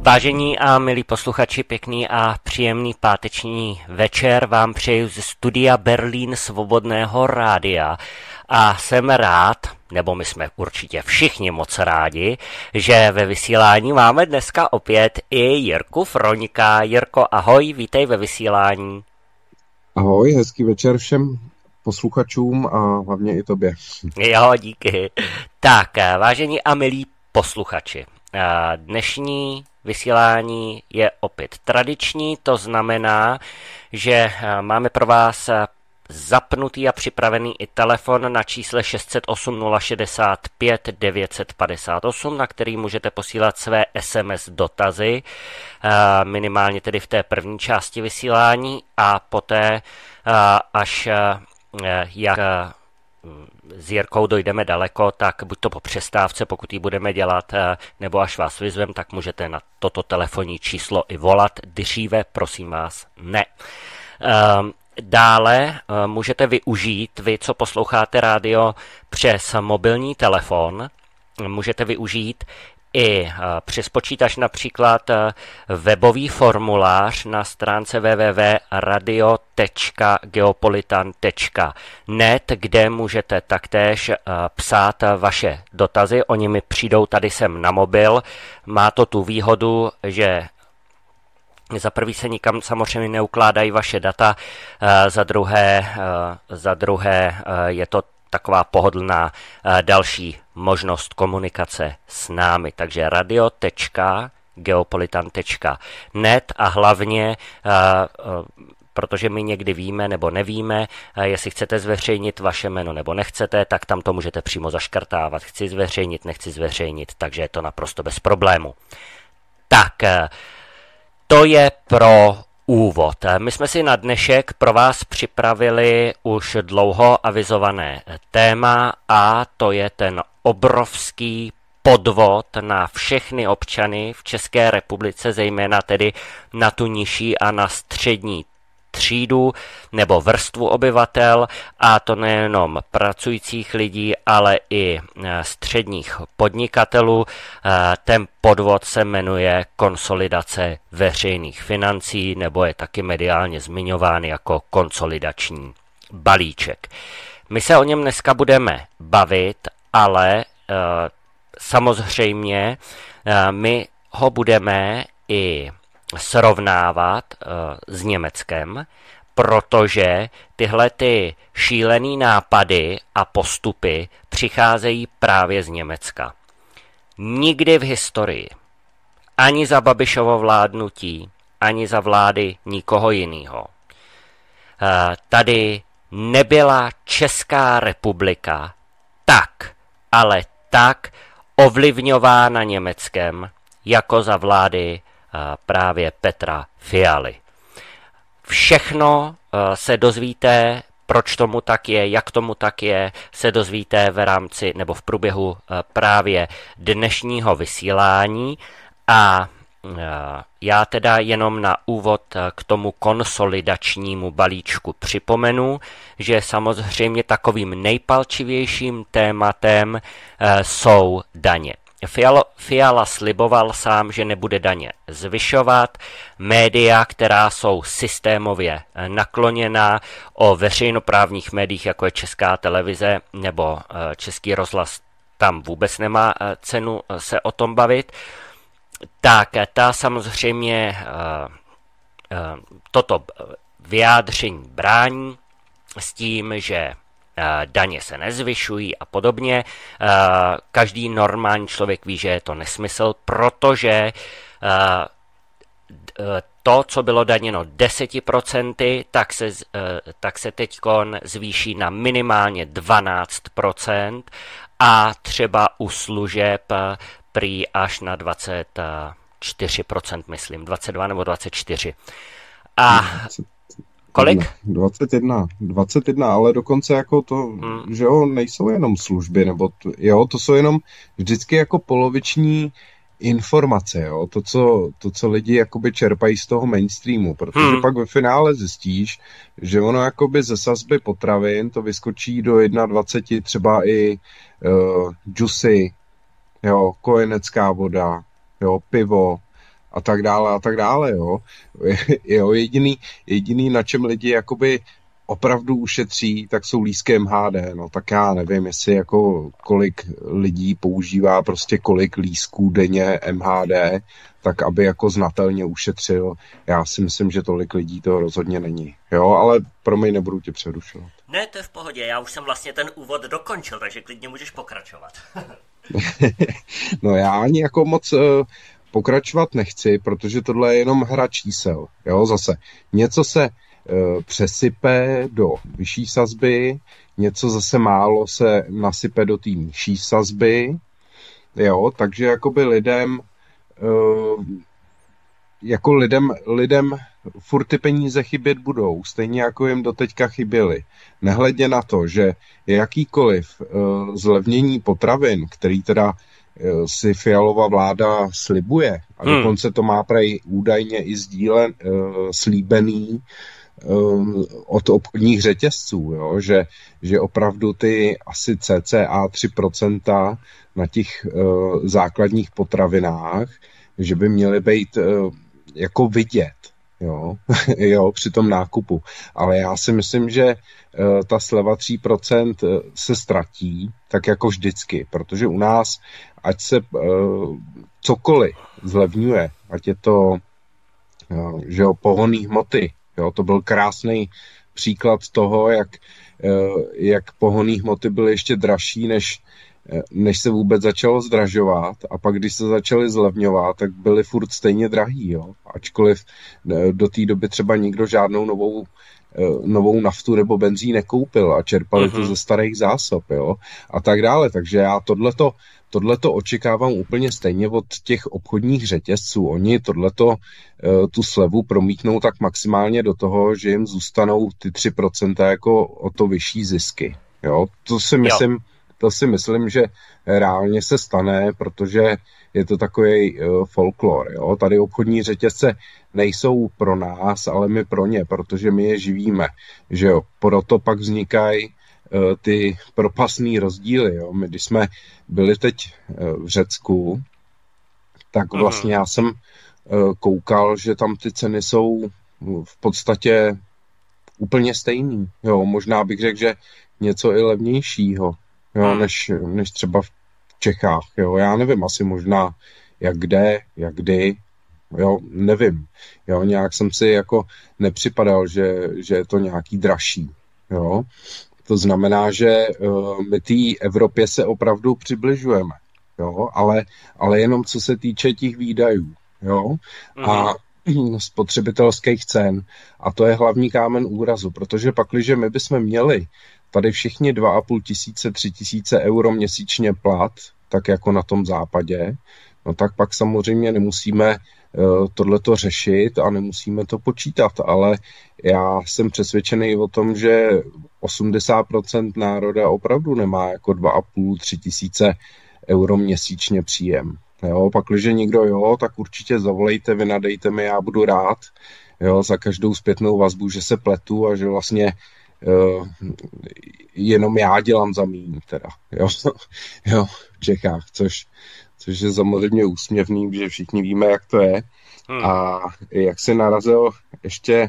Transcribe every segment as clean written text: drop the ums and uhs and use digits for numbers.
Vážení a milí posluchači, pěkný a příjemný páteční večer vám přeju ze studia Berlín Svobodného rádia a jsem rád, nebo my jsme určitě všichni moc rádi, že ve vysílání máme dneska opět i Jirku Froňka. Jirko, ahoj, vítej ve vysílání. Ahoj, hezký večer všem posluchačům a hlavně i tobě. Jo, díky. Tak, vážení a milí posluchači, dnešní vysílání je opět tradiční, to znamená, že máme pro vás zapnutý a připravený i telefon na čísle 608 065 958, na který můžete posílat své SMS dotazy, minimálně tedy v té první části vysílání a poté, až jak s Jirkou dojdeme daleko, tak buď to po přestávce, pokud ji budeme dělat, nebo až vás vyzvem, tak můžete na toto telefonní číslo i volat. Dříve, prosím vás, ne. Dále můžete využít, vy, co posloucháte rádio přes mobilní telefon, můžete využít i přes počítač například webový formulář na stránce www.radio.geopolitan.net, kde můžete taktéž psát vaše dotazy. Oni mi přijdou tady sem na mobil. Má to tu výhodu, že za prvý se nikam samozřejmě neukládají vaše data, za druhé je to taková pohodlná další možnost komunikace s námi. Takže radio.geopolitan.net a hlavně, protože my někdy víme nebo nevíme, jestli chcete zveřejnit vaše jméno nebo nechcete, tak tam to můžete přímo zaškrtávat. Chci zveřejnit, nechci zveřejnit, takže je to naprosto bez problému. Tak, to je pro úvod. My jsme si na dnešek pro vás připravili už dlouho avizované téma a to je ten obrovský podvod na všechny občany v České republice, zejména tedy na tu nižší a na střední třídu nebo vrstvu obyvatel, a to nejenom pracujících lidí, ale i středních podnikatelů. Ten podvod se jmenuje konsolidace veřejných financí, nebo je taky mediálně zmiňován jako konsolidační balíček. My se o něm dneska budeme bavit, ale samozřejmě my ho budeme i srovnávat s Německem, protože tyhle ty šílený nápady a postupy přicházejí právě z Německa. Nikdy v historii, ani za Babišovo vládnutí, ani za vlády nikoho jiného, tady nebyla Česká republika tak, ale tak ovlivňována Německem, jako za vlády právě Petra Fialy. Všechno se dozvíte, proč tomu tak je, jak tomu tak je, se dozvíte v rámci nebo v průběhu právě dnešního vysílání a já teda jenom na úvod k tomu konsolidačnímu balíčku připomenu, že samozřejmě takovým nejpalčivějším tématem jsou daně. Fiala sliboval sám, že nebude daně zvyšovat. Média, která jsou systémově nakloněná, o veřejnoprávních médiích, jako je Česká televize nebo Český rozhlas, tam vůbec nemá cenu se o tom bavit, tak ta samozřejmě toto vyjádření brání s tím, že daně se nezvyšují a podobně. Každý normální člověk ví, že je to nesmysl, protože to, co bylo daněno 10%, tak se teďkon zvýší na minimálně 12% a třeba u služeb prý až na 24%, myslím, 22 nebo 24. A kolik? 21, ale dokonce jako to, že jo, nejsou jenom služby, nebo to jsou jenom vždycky jako poloviční informace, jo, to, co lidi jakoby čerpají z toho mainstreamu, protože pak ve finále zjistíš, že ono jakoby ze sazby potravin to vyskočí do 21, třeba i džusy, jo, kojenecká voda, jo, pivo, a tak dále, jo. Jo, jediný, na čem lidi jakoby opravdu ušetří, tak jsou lístky MHD, no tak já nevím, jestli jako kolik lidí používá prostě kolik lístků denně MHD, tak aby jako znatelně ušetřil. Já si myslím, že tolik lidí to rozhodně není. Jo, ale promiň, nebudu tě přerušovat. Ne, to je v pohodě, já už jsem vlastně ten úvod dokončil, takže klidně můžeš pokračovat. No já ani jako moc pokračovat nechci, protože tohle je jenom hra čísel. Jo, zase něco se přesype do vyšší sazby, něco zase málo se nasype do té nižší sazby, jo, takže jakoby lidem furt ty peníze chybět budou, stejně jako jim doteďka chyběly. Nehledě na to, že jakýkoliv zlevnění potravin, který teda si Fialova vláda slibuje, a dokonce to má prej údajně i slíbený od obchodních řetězců, jo? Že opravdu ty asi cca 3% na těch základních potravinách, že by měly být jako vidět, jo? Jo, při tom nákupu. Ale já si myslím, že ta sleva 3% se ztratí, tak jako vždycky, protože u nás, ať se cokoliv zlevňuje, ať je to že jo, pohonný hmoty, jo, to byl krásný příklad toho, jak pohonný hmoty byly ještě dražší, než se vůbec začalo zdražovat, a pak, když se začaly zlevňovat, tak byly furt stejně drahý, jo. Ačkoliv do té doby třeba nikdo žádnou novou naftu nebo benzín nekoupil a čerpali to ze starých zásob, jo, a tak dále. Takže já tohleto očekávám úplně stejně od těch obchodních řetězců. Oni tu slevu promítnou tak maximálně do toho, že jim zůstanou ty 3% jako o to vyšší zisky. Jo? To si myslím, že reálně se stane, protože je to takový folklor. Jo? Tady obchodní řetězce nejsou pro nás, ale my pro ně, protože my je živíme. Že jo? Proto pak vznikají ty propastný rozdíly. Jo? My, když jsme byli teď v Řecku, tak vlastně já jsem koukal, že tam ty ceny jsou v podstatě úplně stejný. Jo? Možná bych řekl, že něco i levnějšího, jo? Než třeba v Čechách. Jo? Já nevím, asi možná jak kde, jak kdy, jo? Nevím. Jo? Nějak jsem si jako nepřipadal, že je to nějaký dražší. Jo? To znamená, že my té Evropě se opravdu přibližujeme, jo? Ale jenom co se týče těch výdajů, jo? A spotřebitelských cen. A to je hlavní kámen úrazu, protože pakliže my bychom měli tady všichni 2,5 tisíce, 3 tisíce euro měsíčně plat, tak jako na tom západě, no tak pak samozřejmě nemusíme tohleto řešit a nemusíme to počítat, ale já jsem přesvědčený o tom, že 80% národa opravdu nemá jako 2,5-3 tisíce euro měsíčně příjem. Jo, pakliže někdo jo, tak určitě zavolejte, vynadejte mi, já budu rád, jo, za každou zpětnou vazbu, že se pletu a že vlastně jenom já dělám za míň teda, jo, v Čechách, což je samozřejmě úsměvný, že všichni víme, jak to je. A jak se narazil ještě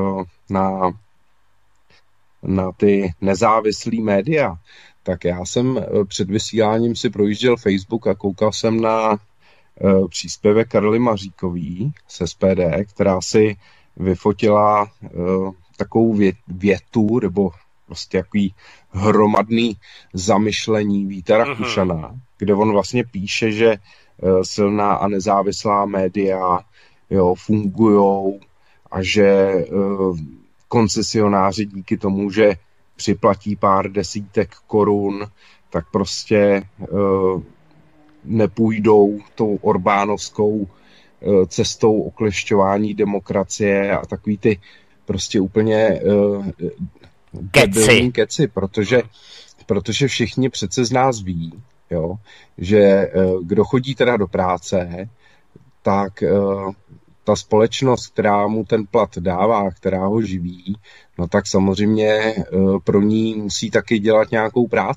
na ty nezávislé média, tak já jsem před vysíláním si projížděl Facebook a koukal jsem na příspěvek Karly Maříkový z SPD, která si vyfotila takovou větu, nebo prostě takový hromadný zamyšlení Víta Rakušana, kde on vlastně píše, že silná a nezávislá média fungujou a že koncesionáři díky tomu, že připlatí pár desítek korun, tak prostě nepůjdou tou orbánovskou cestou oklešťování demokracie a takový ty prostě úplně debilní keci, protože všichni přece z nás ví, jo, že kdo chodí teda do práce, tak ta společnost, která mu ten plat dává, která ho živí, no tak samozřejmě pro ní musí taky dělat nějakou práci.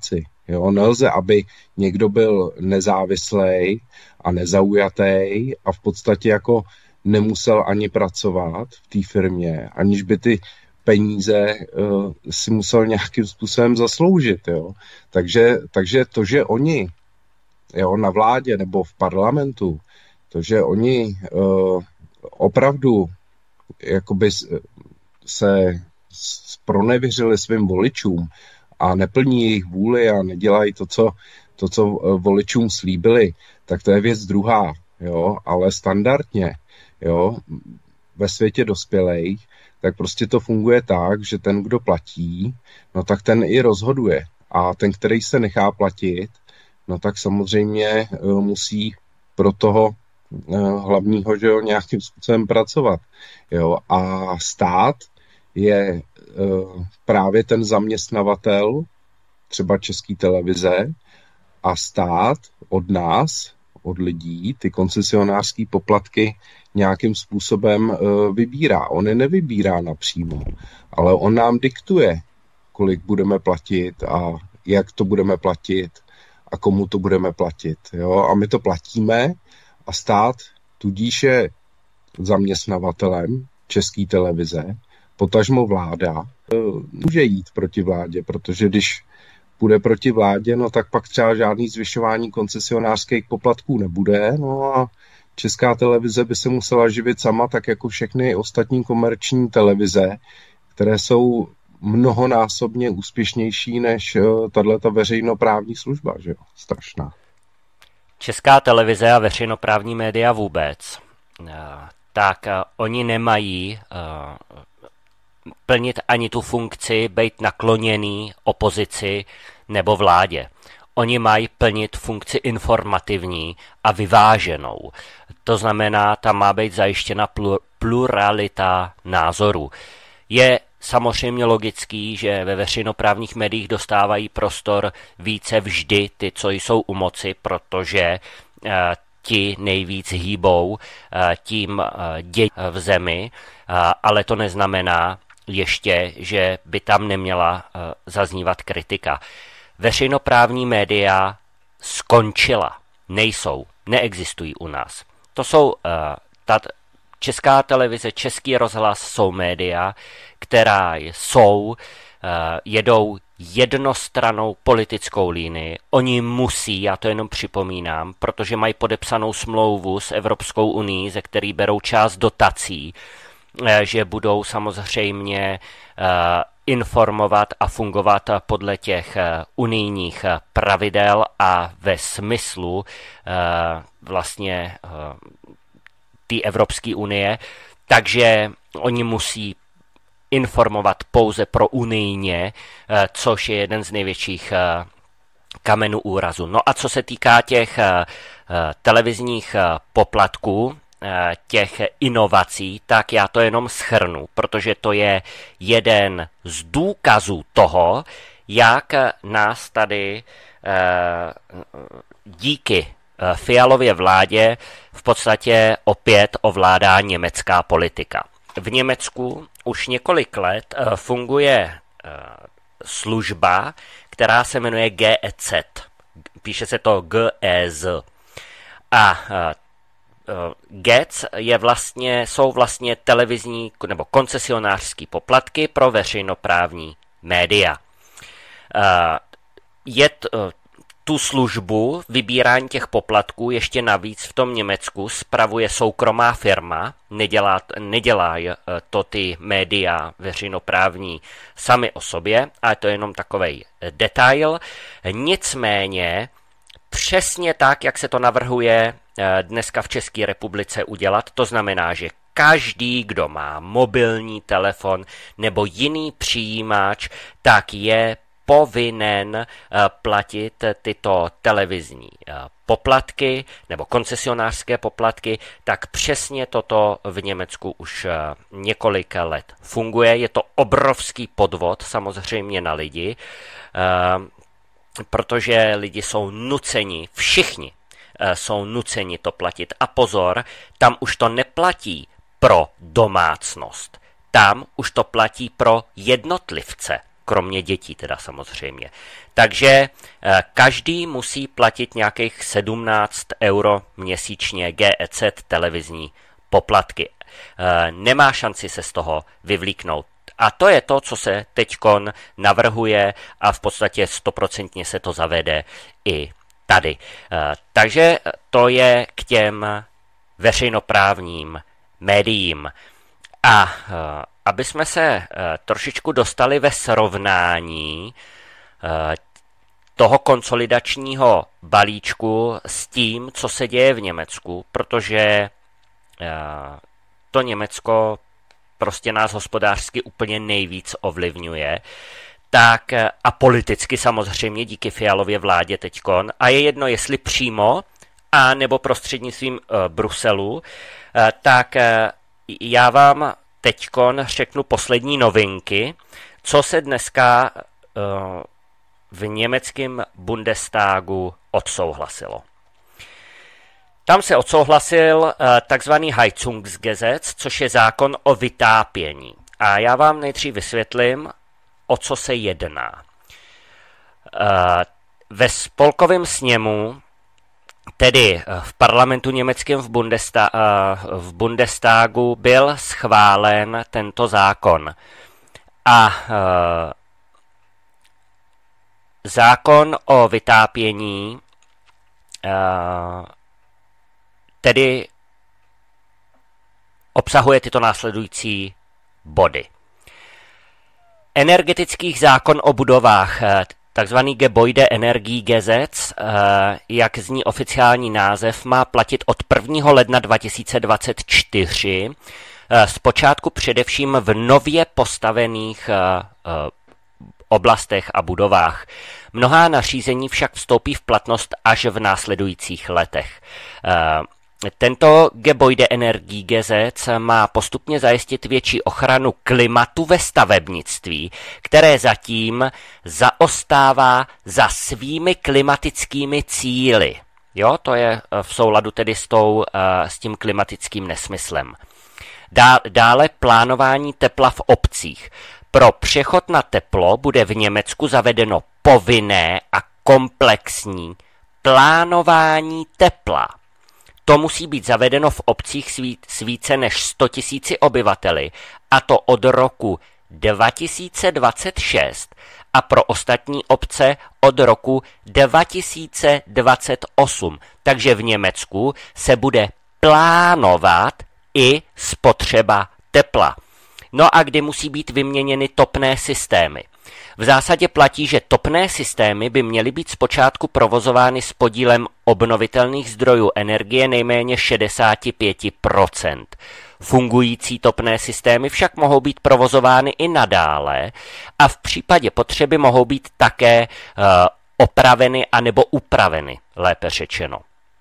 Jo, nelze, aby někdo byl nezávislý a nezaujatý a v podstatě jako nemusel ani pracovat v té firmě, aniž by ty peníze si musel nějakým způsobem zasloužit. Jo. Takže to, že oni na vládě nebo v parlamentu, to, že oni opravdu jakoby se zpronevěřili svým voličům a neplní jejich vůli a nedělají to, co voličům slíbili, tak to je věc druhá. Jo? Ale standardně, jo, ve světě dospělých, tak prostě to funguje tak, že ten, kdo platí, no tak ten i rozhoduje. A ten, který se nechá platit, no tak samozřejmě musí pro toho hlavního, že jo, nějakým způsobem pracovat. Jo? A stát je právě ten zaměstnavatel, třeba České televize, a stát od nás, od lidí, ty koncesionářské poplatky nějakým způsobem vybírá. On je nevybírá napřímo, ale on nám diktuje, kolik budeme platit a jak to budeme platit a komu to budeme platit. Jo? A my to platíme a stát tudíž je zaměstnavatelem České televize, potažmo vláda může jít proti vládě, protože když půjde proti vládě, no tak pak třeba žádný zvyšování koncesionářských poplatků nebude, no a Česká televize by se musela živit sama, tak jako všechny ostatní komerční televize, které jsou mnohonásobně úspěšnější než tato veřejnoprávní služba, že jo, strašná. Česká televize a veřejnoprávní média vůbec, tak oni nemají plnit ani tu funkci být nakloněný opozici nebo vládě. Oni mají plnit funkci informativní a vyváženou. To znamená, tam má být zajištěna pluralita názorů. Je samozřejmě logický, že ve veřejnoprávních médiích dostávají prostor více vždy ty, co jsou u moci, protože ti nejvíc hýbou tím dějí v zemi, ale to neznamená ještě, že by tam neměla zaznívat kritika. Veřejnoprávní média skončila, neexistují u nás. To jsou Česká televize, Český rozhlas jsou média, která jedou jednostrannou politickou linii. Oni musí, já to jenom připomínám, protože mají podepsanou smlouvu s Evropskou unií, ze který berou část dotací, že budou samozřejmě informovat a fungovat podle těch unijních pravidel a ve smyslu vlastně té Evropské unie, takže oni musí informovat pouze pro unijně, což je jeden z největších kamenů úrazu. No a co se týká těch televizních poplatků, těch inovací, tak já to jenom shrnu, protože to je jeden z důkazů toho, jak nás tady díky Fialově vládě v podstatě opět ovládá německá politika. V Německu už několik let funguje služba, která se jmenuje GEZ. Píše se to GEZ. A GEZ jsou vlastně televizní nebo koncesionářský poplatky pro veřejnoprávní média. Tu službu vybírání těch poplatků ještě navíc v tom Německu spravuje soukromá firma, nedělá to ty média veřejnoprávní sami o sobě, ale to je jenom takovej detail. Nicméně přesně tak, jak se to navrhuje dneska v České republice udělat, to znamená, že každý, kdo má mobilní telefon nebo jiný přijímač, tak je povinen platit tyto televizní poplatky nebo koncesionářské poplatky, tak přesně toto v Německu už několik let funguje. Je to obrovský podvod samozřejmě na lidi, protože lidi jsou nuceni, všichni jsou nuceni to platit. A pozor, tam už to neplatí pro domácnost, tam už to platí pro jednotlivce. kromě dětí teda samozřejmě. Takže každý musí platit nějakých 17 euro měsíčně GEZ televizní poplatky. Nemá šanci se z toho vyvlíknout. A to je to, co se teďkon navrhuje a v podstatě 100% se to zavede i tady. Takže to je k těm veřejnoprávním médiím. A aby jsme se trošičku dostali ve srovnání toho konsolidačního balíčku s tím, co se děje v Německu, protože to Německo prostě nás hospodářsky úplně nejvíc ovlivňuje, tak a politicky samozřejmě díky Fialově vládě teďkon, a je jedno, jestli přímo, a nebo prostřednictvím Bruselu, tak já vám teďkon řeknu poslední novinky, co se dneska v německém Bundestagu odsouhlasilo. Tam se odsouhlasil takzvaný Heizungsgesetz, což je zákon o vytápění. A já vám nejdřív vysvětlím, o co se jedná. Ve spolkovém sněmu, tedy v parlamentu německém v Bundestagu, byl schválen tento zákon. A zákon o vytápění tedy obsahuje tyto následující body. Energetický zákon o budovách, takzvaný Gebäudeenergiegesetz, jak zní oficiální název, má platit od 1. ledna 2024, zpočátku především v nově postavených oblastech a budovách. Mnohá nařízení však vstoupí v platnost až v následujících letech. Tento Gebäudeenergiegesetz má postupně zajistit větší ochranu klimatu ve stavebnictví, které zatím zaostává za svými klimatickými cíli. Jo, to je v souladu tedy s tím klimatickým nesmyslem. Dále plánování tepla v obcích. Pro přechod na teplo bude v Německu zavedeno povinné a komplexní plánování tepla. To musí být zavedeno v obcích s více než 100 000 obyvateli, a to od roku 2026 a pro ostatní obce od roku 2028. Takže v Německu se bude plánovat i spotřeba tepla. No a kdy musí být vyměněny topné systémy? V zásadě platí, že topné systémy by měly být zpočátku provozovány s podílem obnovitelných zdrojů energie nejméně 65%. Fungující topné systémy však mohou být provozovány i nadále a v případě potřeby mohou být také opraveny anebo upraveny, lépe řečeno.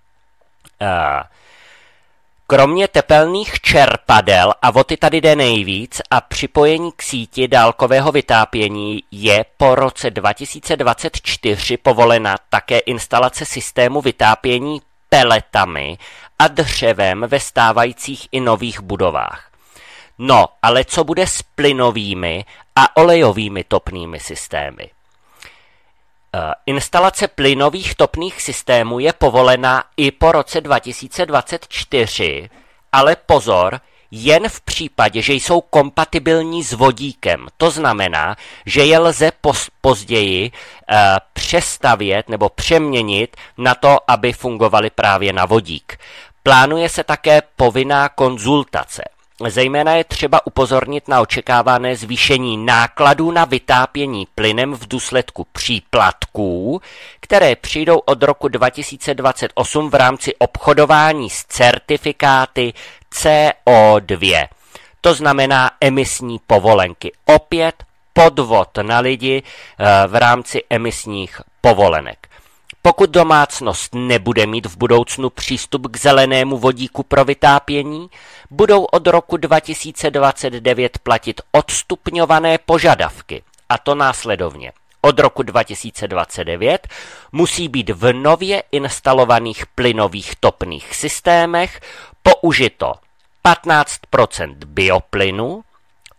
Kromě tepelných čerpadel, a o ty tady jde nejvíc, a připojení k síti dálkového vytápění je po roce 2024 povolena také instalace systému vytápění peletami a dřevem ve stávajících i nových budovách. No, ale co bude s plynovými a olejovými topnými systémy? Instalace plynových topných systémů je povolena i po roce 2024, ale pozor, jen v případě, že jsou kompatibilní s vodíkem. To znamená, že je lze později přestavět nebo přeměnit na to, aby fungovaly právě na vodík. Plánuje se také povinná konzultace. Zejména je třeba upozornit na očekávané zvýšení nákladů na vytápění plynem v důsledku příplatků, které přijdou od roku 2028 v rámci obchodování s certifikáty CO2. To znamená emisní povolenky. Opět podvod na lidi v rámci emisních povolenek. Pokud domácnost nebude mít v budoucnu přístup k zelenému vodíku pro vytápění, budou od roku 2029 platit odstupňované požadavky, a to následovně. Od roku 2029 musí být v nově instalovaných plynových topných systémech použito 15% bioplynu,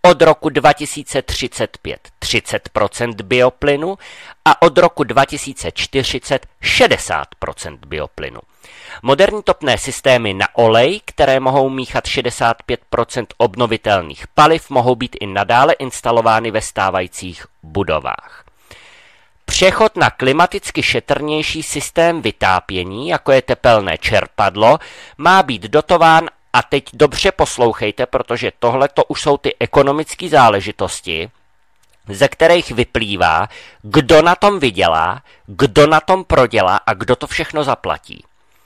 od roku 2035 30% bioplynu a od roku 2040 60% bioplynu. Moderní topné systémy na olej, které mohou míchat 65% obnovitelných paliv, mohou být i nadále instalovány ve stávajících budovách. Přechod na klimaticky šetrnější systém vytápění, jako je tepelné čerpadlo, má být dotován, a teď dobře poslouchejte, protože tohle to už jsou ty ekonomické záležitosti, ze kterých vyplývá, kdo na tom vydělá, kdo na tom prodělá a kdo to všechno zaplatí.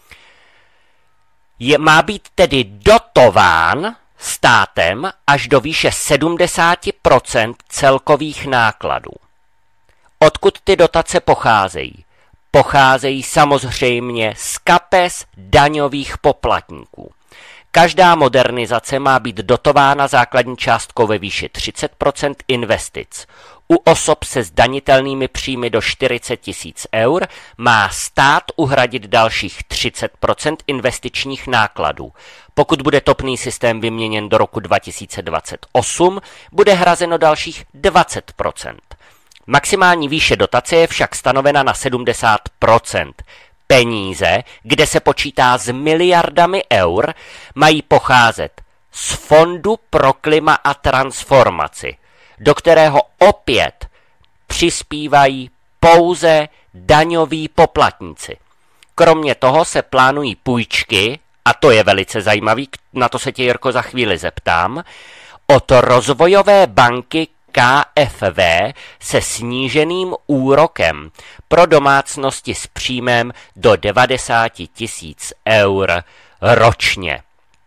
Má být tedy dotován státem až do výše 70% celkových nákladů. Odkud ty dotace pocházejí? Pocházejí samozřejmě z kapes daňových poplatníků. Každá modernizace má být dotována základní částkou ve výši 30% investic. U osob se zdanitelnými příjmy do 40 000 eur má stát uhradit dalších 30% investičních nákladů. Pokud bude topný systém vyměněn do roku 2028, bude hrazeno dalších 20%. Maximální výše dotace je však stanovena na 70%. Peníze, kde se počítá s miliardami eur, mají pocházet z Fondu pro klima a transformaci, do kterého opět přispívají pouze daňoví poplatníci. Kromě toho se plánují půjčky, a to je velice zajímavý, na to se tě, Jirko, za chvíli zeptám, od rozvojové banky KFV se sníženým úrokem pro domácnosti s příjmem do 90 000 eur ročně.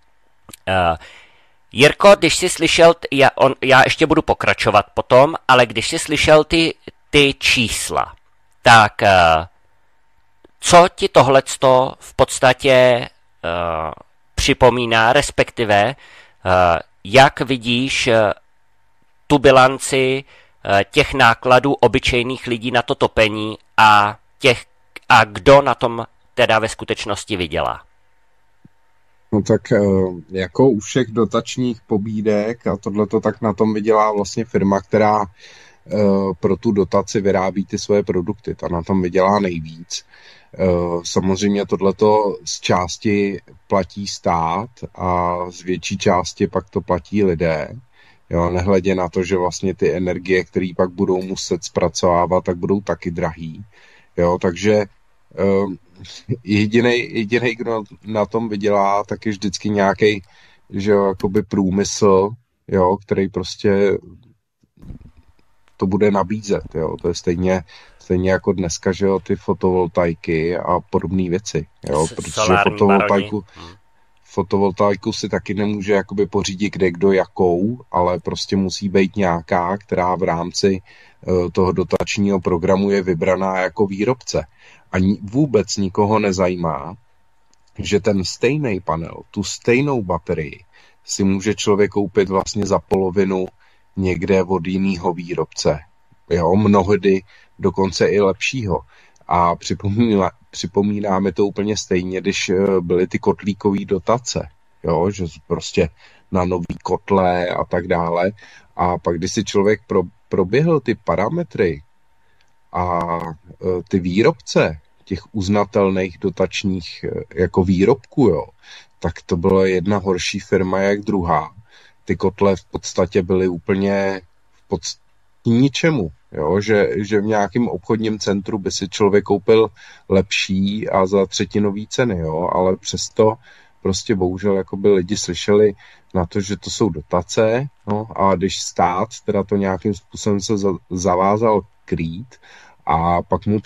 Jirko, když jsi slyšel, já ještě budu pokračovat potom, ale když jsi slyšel ty čísla, tak co ti tohleto v podstatě připomíná, respektive jak vidíš tu bilanci těch nákladů obyčejných lidí na to topení a kdo na tom teda ve skutečnosti vydělá? No tak jako u všech dotačních pobídek a tohleto, tak na tom vydělá vlastně firma, která pro tu dotaci vyrábí ty svoje produkty. Ta na tom vydělá nejvíc. Samozřejmě tohleto z části platí stát a z větší části pak to platí lidé. Jo, nehledě na to, že vlastně ty energie, které pak budou muset zpracovávat, tak budou taky drahý. Jo, takže jedinej, kdo na tom vydělá, tak je vždycky nějaký, že jo, jakoby průmysl, jo, který prostě to bude nabízet. Jo. To je stejně jako dneska, že jo, ty fotovoltaiky a podobné věci. Jo, protože fotovoltaiku si taky nemůže jakoby pořídit kdo jakou, ale prostě musí být nějaká, která v rámci toho dotačního programu je vybraná jako výrobce. A vůbec nikoho nezajímá, že ten stejný panel, tu stejnou baterii si může člověk koupit vlastně za polovinu někde od jiného výrobce. Jo, mnohdy dokonce i lepšího. A připomíná mi to úplně stejně, když byly ty kotlíkové dotace, jo, že prostě na nový kotle a tak dále. A pak, když si člověk proběhl ty parametry a ty výrobce těch uznatelných dotačních jako výrobků, jo, tak to byla jedna horší firma jak druhá. Ty kotle v podstatě byly úplně ničemu. Jo, že v nějakém obchodním centru by si člověk koupil lepší a za třetinový ceny, jo, ale přesto prostě bohužel jakoby lidi slyšeli na to, že to jsou dotace, no, a když stát teda to nějakým způsobem se zavázal krýt a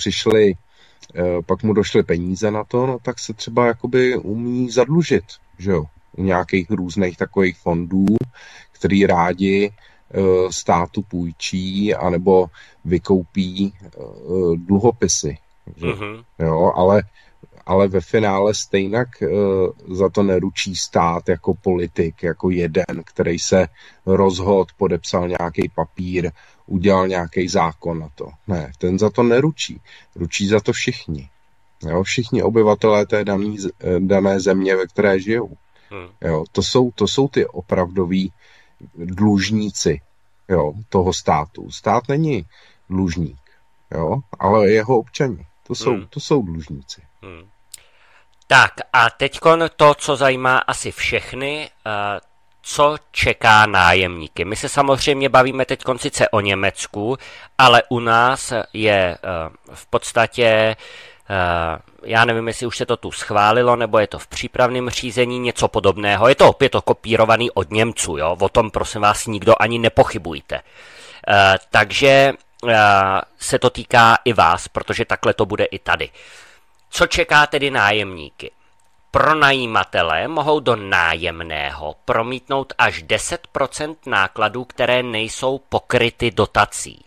pak mu došly peníze na to, no, tak se třeba jakoby umí zadlužit, že jo, u nějakých různých takových fondů, který rádi státu půjčí anebo vykoupí dluhopisy. Jo, ale ve finále stejnak za to neručí stát jako politik, jako jeden, který se rozhodl, podepsal nějaký papír, udělal nějaký zákon na to. Ne, ten za to neručí. Ručí za to všichni. Jo, všichni obyvatelé té dané země, ve které žijou. Jo, to jsou ty opravdoví dlužníci, jo, toho státu. Stát není dlužník, jo, ale jeho občani. To jsou dlužníci. Tak a teďkon to, co zajímá asi všechny, co čeká nájemníky. My se samozřejmě bavíme teď sice o Německu, ale u nás je v podstatě, já nevím, jestli už se to tu schválilo, nebo je to v přípravném řízení něco podobného. Je to opět kopírovaný od Němců, jo? O tom prosím vás nikdo ani nepochybujte. Takže se to týká i vás, protože takhle to bude i tady. Co čeká tedy nájemníky? Pronajímatelé mohou do nájemného promítnout až 10% nákladů, které nejsou pokryty dotací.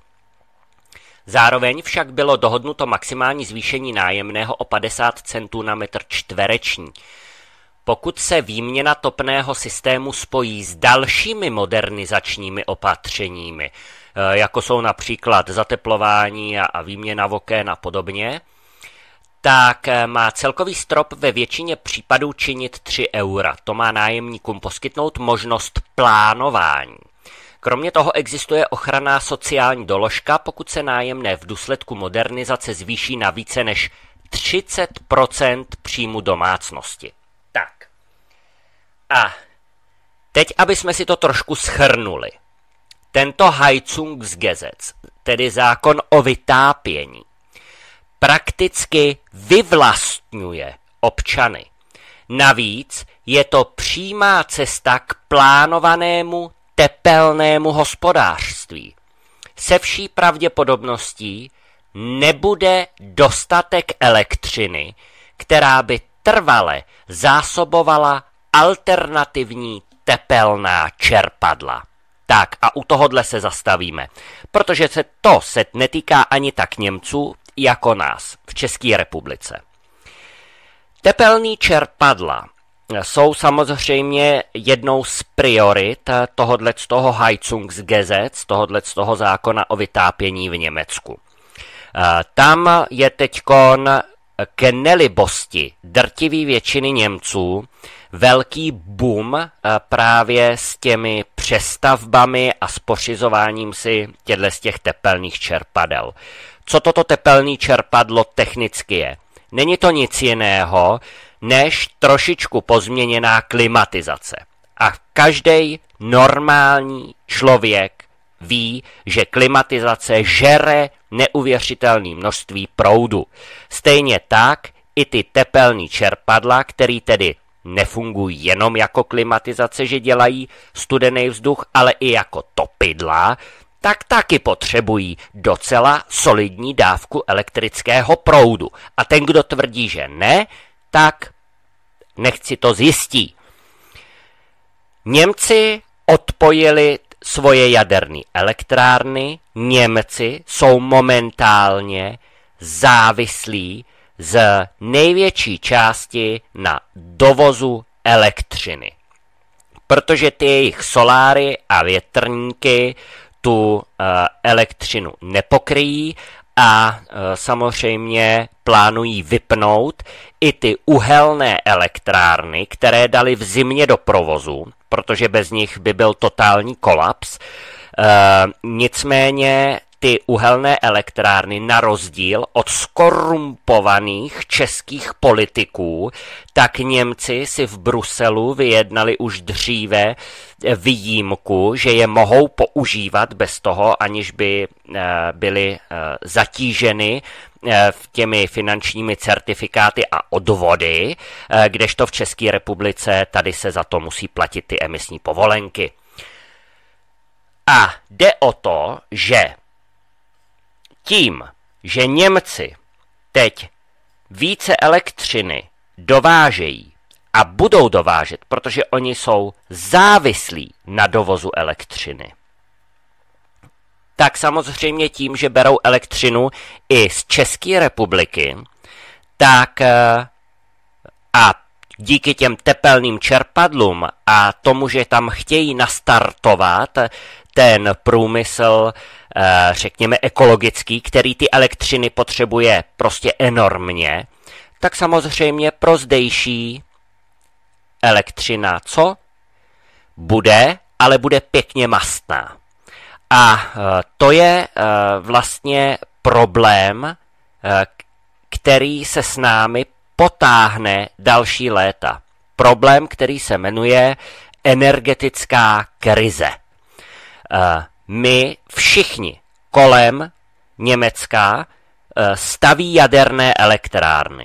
Zároveň však bylo dohodnuto maximální zvýšení nájemného o 50 centů na metr čtvereční. Pokud se výměna topného systému spojí s dalšími modernizačními opatřeními, jako jsou například zateplování a výměna oken a podobně, tak má celkový strop ve většině případů činit 3 eura. To má nájemníkům poskytnout možnost plánování. Kromě toho existuje ochranná sociální doložka, pokud se nájemné v důsledku modernizace zvýší na více než 30% příjmu domácnosti. Tak. A teď, aby jsme si to trošku shrnuli. Tento Heizungsgesetz, tedy zákon o vytápění, prakticky vyvlastňuje občany. Navíc je to přímá cesta k plánovanému tepelnému hospodářství. Se vší pravděpodobností nebude dostatek elektřiny, která by trvale zásobovala alternativní tepelná čerpadla. Tak a u tohohle se zastavíme, protože se netýká ani tak Němců, jako nás v České republice. Tepelný čerpadla jsou samozřejmě jednou z priorit tohoto Heizungsgesetz, tohoto zákona o vytápění v Německu. Tam je teďkon k nelibosti drtivé většiny Němců velký boom právě s těmi přestavbami a s pořizováním si z těch tepelných čerpadel. Co toto tepelné čerpadlo technicky je? Není to nic jiného, než trošičku pozměněná klimatizace. A každý normální člověk ví, že klimatizace žere neuvěřitelné množství proudu. Stejně tak i ty tepelní čerpadla, které tedy nefungují jenom jako klimatizace, že dělají studený vzduch, ale i jako topidla, tak taky potřebují docela solidní dávku elektrického proudu. A ten, kdo tvrdí, že ne, tak nechť si to zjistí. Němci odpojili svoje jaderné elektrárny, Němci jsou momentálně závislí z největší části na dovozu elektřiny. Protože ty jejich soláry a větrníky tu elektřinu nepokryjí a samozřejmě plánují vypnout i ty uhelné elektrárny, které dali v zimě do provozu, protože bez nich by byl totální kolaps. Nicméně ty uhelné elektrárny na rozdíl od skorumpovaných českých politiků, tak Němci si v Bruselu vyjednali už dříve výjimku, že je mohou používat bez toho, aniž by byly zatíženy těmi finančními certifikáty a odvody, kdežto v České republice tady se za to musí platit ty emisní povolenky. A jde o to, že tím, že Němci teď více elektřiny dovážejí a budou dovážet, protože oni jsou závislí na dovozu elektřiny, tak samozřejmě tím, že berou elektřinu i z České republiky, tak a díky těm tepelným čerpadlům a tomu, že tam chtějí nastartovat ten průmysl, řekněme ekologický, který ty elektřiny potřebuje prostě enormně, tak samozřejmě pro zdejší elektřina co? Bude ale bude pěkně mastná. A to je vlastně problém, který se s námi potáhne další léta. Problém, který se jmenuje energetická krize. My všichni kolem Německa staví jaderné elektrárny.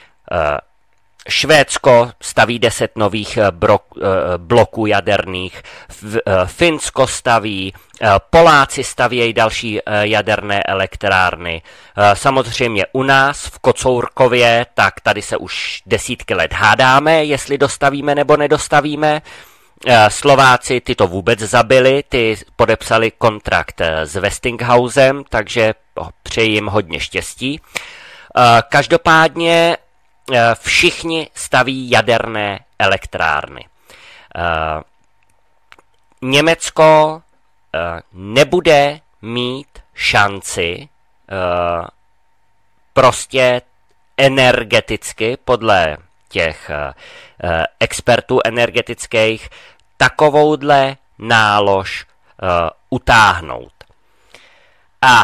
Švédsko staví 10 nových bloků jaderných, Finsko staví, Poláci stavějí další jaderné elektrárny. Samozřejmě u nás v Kocourkově, tak tady se už desítky let hádáme, jestli dostavíme nebo nedostavíme. Slováci ty to vůbec zabili, ty podepsali kontrakt s Westinghousem, takže přeji jim hodně štěstí. Každopádně všichni staví jaderné elektrárny. Německo nebude mít šanci prostě energeticky podle těch expertů energetických takovouhle nálož utáhnout. A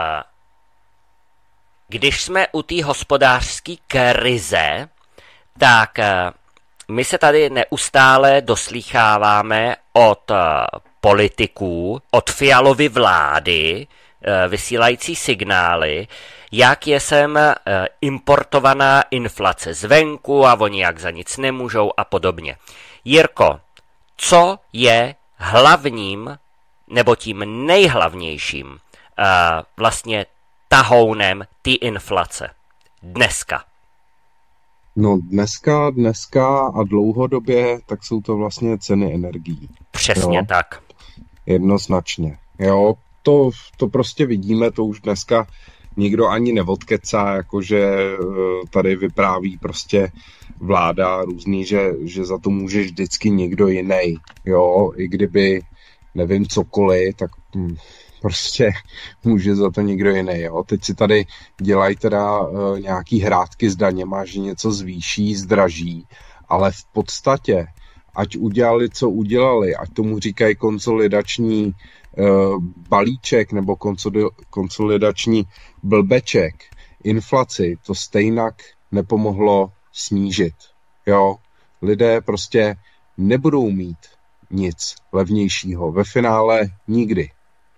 když jsme u té hospodářské krize, tak my se tady neustále doslýcháváme od politiků, od Fialovy vlády, vysílající signály, jak je sem importovaná inflace zvenku a oni jak za nic nemůžou a podobně. Jirko, co je hlavním nebo tím nejhlavnějším vlastně tahounem té inflace dneska? No dneska a dlouhodobě, tak jsou to vlastně ceny energií. Přesně jo? Tak. Jednoznačně. Jo, to prostě vidíme, to už dneska nikdo ani neodkecá, jakože tady vypráví prostě vláda různý, že za to může vždycky někdo jiný. Jo, i kdyby nevím cokoliv, tak prostě může za to někdo jiný. Jo. Teď si tady dělají teda nějaký hrátky s daněma, že něco zvýší, zdraží, ale v podstatě, ať udělali, co udělali, ať tomu říkají konsolidační balíček nebo konsolidační blbeček, inflaci, to stejnak nepomohlo snížit. Jo. Lidé prostě nebudou mít nic levnějšího. Ve finále nikdy.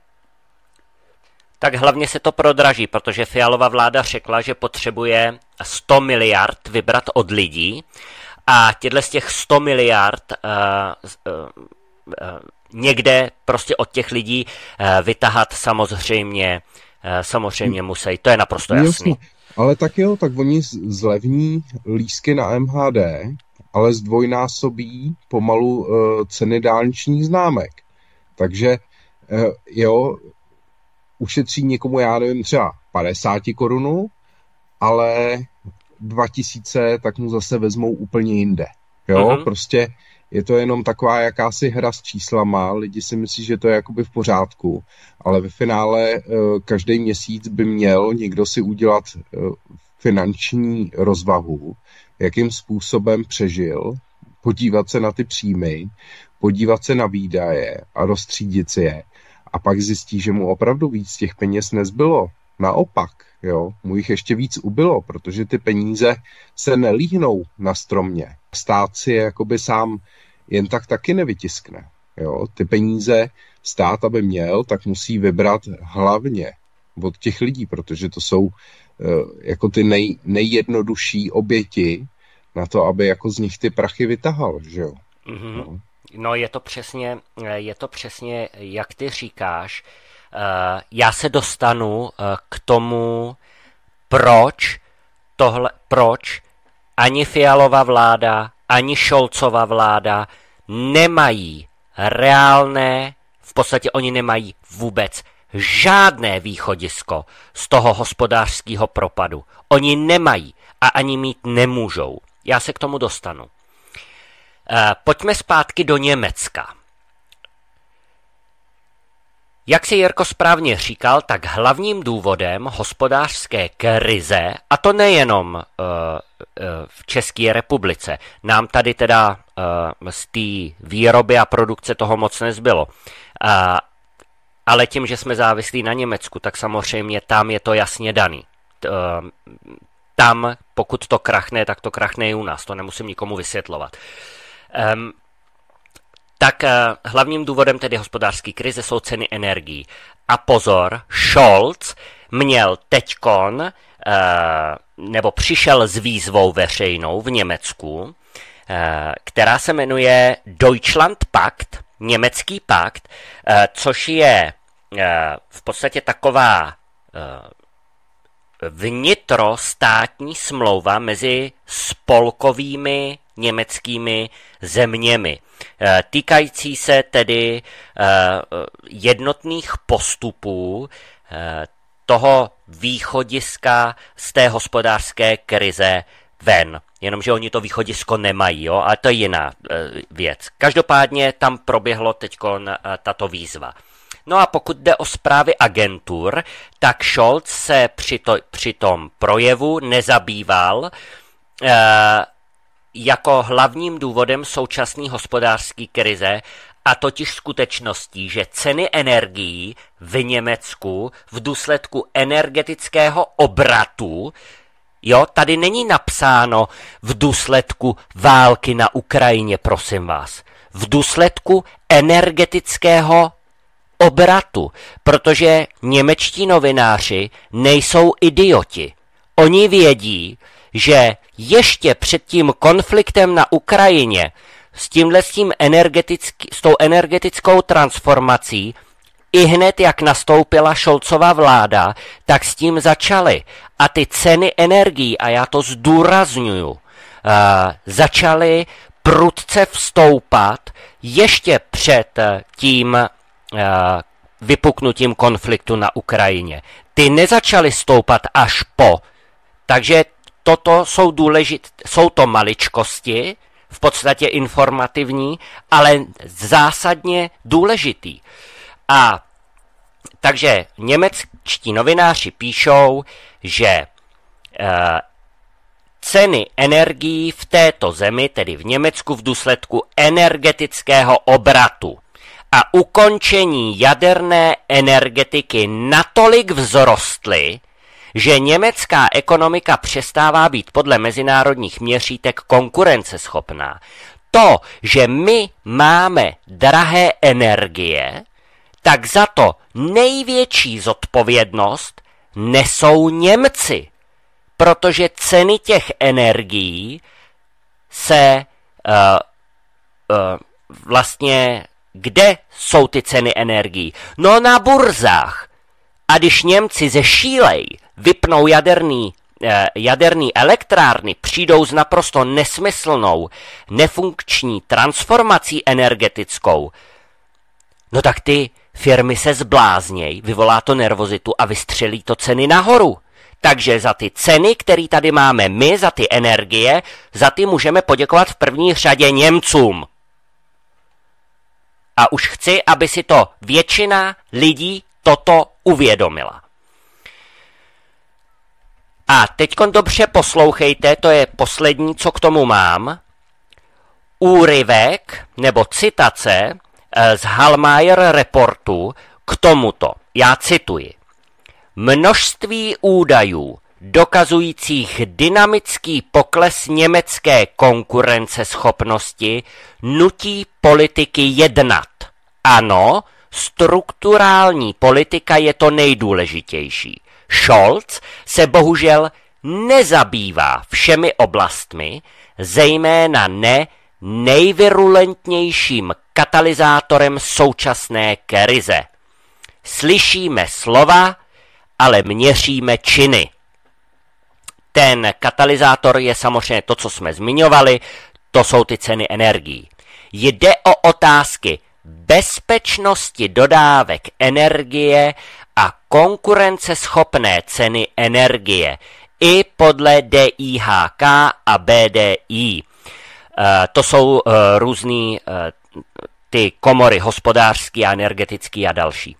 Tak hlavně se to prodraží, protože Fialova vláda řekla, že potřebuje 100 miliard vybrat od lidí a z těch 100 miliard někde prostě od těch lidí vytahat samozřejmě musí. To je naprosto jasný. Jasně. Ale tak jo, tak oni zlevní lístky na MHD, ale zdvojnásobí pomalu ceny dálničních známek. Takže jo, ušetří někomu, já nevím, třeba 50 korunů, ale 2000 tak mu zase vezmou úplně jinde. Jo, prostě je to jenom taková jakási hra s číslama, lidi si myslí, že to je jakoby v pořádku, ale ve finále každý měsíc by měl někdo si udělat finanční rozvahu, jakým způsobem přežil, podívat se na ty příjmy, podívat se na výdaje a rozstřídit si je. A pak zjistí, že mu opravdu víc těch peněz nezbylo. Naopak, jo, mu jich ještě víc ubylo, protože ty peníze se nelíhnou na stromě. Stát si je jakoby sám jen tak taky nevytiskne. Jo. Ty peníze stát, aby měl, tak musí vybrat hlavně od těch lidí, protože to jsou jako ty nejjednodušší oběti na to, aby jako z nich ty prachy vytahal, že jo. Mm-hmm. No je to přesně, jak ty říkáš. Já se dostanu k tomu, proč ani Fialova vláda, ani Šolcova vláda nemají reálné, v podstatě oni nemají vůbec žádné východisko z toho hospodářského propadu. Oni nemají a ani mít nemůžou. Já se k tomu dostanu. Pojďme zpátky do Německa. Jak si Jirko správně říkal, tak hlavním důvodem hospodářské krize, a to nejenom v České republice, nám tady teda z té výroby a produkce toho moc nezbylo, ale tím, že jsme závislí na Německu, tak samozřejmě tam je to jasně daný. Tam, pokud to krachne, tak to krachne i u nás, to nemusím nikomu vysvětlovat. Tak hlavním důvodem tedy hospodářské krize jsou ceny energií. A pozor, Scholz měl teďkon, nebo přišel s výzvou veřejnou v Německu, která se jmenuje Deutschlandpakt, německý pakt, což je v podstatě taková vnitrostátní smlouva mezi spolkovými německými zeměmi, týkající se tedy jednotných postupů toho východiska z té hospodářské krize ven. Jenomže oni to východisko nemají, jo? Ale to je jiná věc. Každopádně tam proběhlo teďko tato výzva. No a pokud jde o zprávy agentur, tak Scholz se při tom projevu nezabýval jako hlavním důvodem současné hospodářské krize, a totiž skutečností, že ceny energií v Německu v důsledku energetického obratu, jo, tady není napsáno v důsledku války na Ukrajině, prosím vás, v důsledku energetického obratu, protože němečtí novináři nejsou idioti. Oni vědí, že ještě před tím konfliktem na Ukrajině s tou energetickou transformací ihned jak nastoupila Scholzova vláda, tak s tím začaly. A ty ceny energií, a já to zdůrazňuju, začaly prudce vstoupat ještě před tím vypuknutím konfliktu na Ukrajině. Ty nezačaly stoupat až po. Takže toto jsou to maličkosti, v podstatě informativní, ale zásadně důležitý. A takže němečtí novináři píšou, že ceny energií v této zemi, tedy v Německu, v důsledku energetického obratu a ukončení jaderné energetiky natolik vzrostly, že německá ekonomika přestává být podle mezinárodních měřítek konkurenceschopná. To, že my máme drahé energie, tak za to největší zodpovědnost nesou Němci, protože ceny těch energií se vlastně, kde jsou ty ceny energií? No na burzách. A když Němci zešílej, vypnou jaderný elektrárny, přijdou s naprosto nesmyslnou, nefunkční transformací energetickou, no tak ty firmy se zblázněj, vyvolá to nervozitu a vystřelí to ceny nahoru. Takže za ty ceny, které tady máme my, za ty energie, za ty můžeme poděkovat v první řadě Němcům. A už chci, aby si to většina lidí toto uvědomila. A teďkon dobře poslouchejte, to je poslední, co k tomu mám. Úryvek nebo citace z Hallmeyer reportu k tomuto. Já cituji. Množství údajů dokazujících dynamický pokles německé konkurenceschopnosti nutí politiky jednat. Ano, strukturální politika je to nejdůležitější. Scholz se bohužel nezabývá všemi oblastmi, zejména ne nejvirulentnějším katalyzátorem současné krize. Slyšíme slova, ale měříme činy. Ten katalyzátor je samozřejmě to, co jsme zmiňovali, to jsou ty ceny energií. Jde o otázky bezpečnosti dodávek energie a konkurenceschopné ceny energie i podle DIHK a BDI. To jsou různý ty komory hospodářský a energetický a další.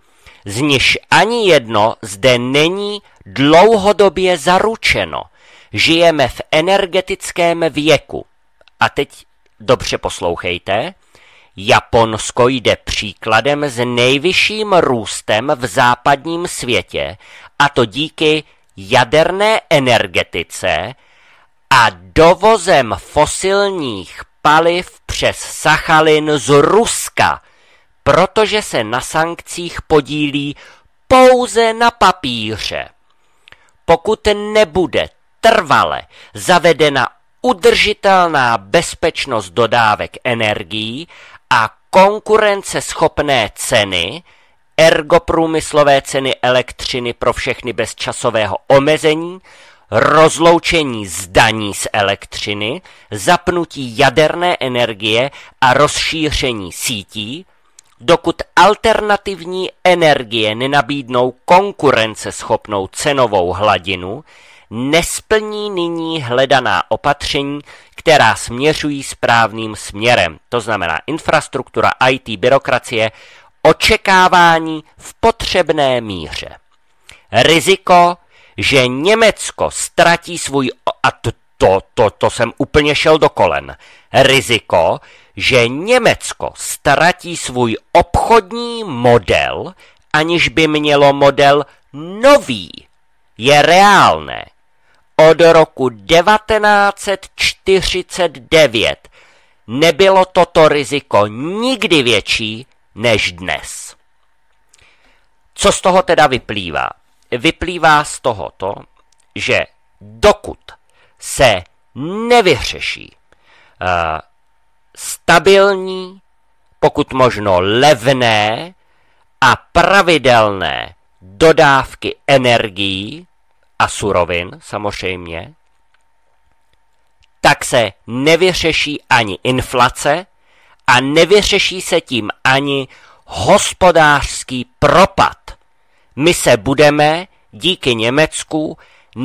z nichž ani jedno zde není dlouhodobě zaručeno. Žijeme v energetickém věku. A teď dobře poslouchejte. Japonsko jde příkladem s nejvyšším růstem v západním světě, a to díky jaderné energetice a dovozem fosilních paliv přes Sachalin z Ruska, protože se na sankcích podílí pouze na papíře. Pokud nebude trvale zavedena udržitelná bezpečnost dodávek energií a konkurenceschopné ceny, ergo průmyslové ceny elektřiny pro všechny bez časového omezení, rozloučení zdaní z elektřiny, zapnutí jaderné energie a rozšíření sítí, dokud alternativní energie nenabídnou konkurenceschopnou cenovou hladinu, nesplní nyní hledaná opatření, která směřují správným směrem. To znamená infrastruktura, IT, byrokracie, očekávání v potřebné míře. Riziko, že Německo ztratí svůj... A to jsem úplně šel do kolen. Riziko, že Německo ztratí svůj obchodní model, aniž by mělo model nový, je reálné. Od roku 1949 nebylo toto riziko nikdy větší než dnes. Co z toho teda vyplývá? Vyplývá z toho to, že dokud se nevyřeší stabilní, pokud možno levné a pravidelné dodávky energií a surovin samozřejmě, tak se nevyřeší ani inflace a nevyřeší se tím ani hospodářský propad. My se budeme díky Německu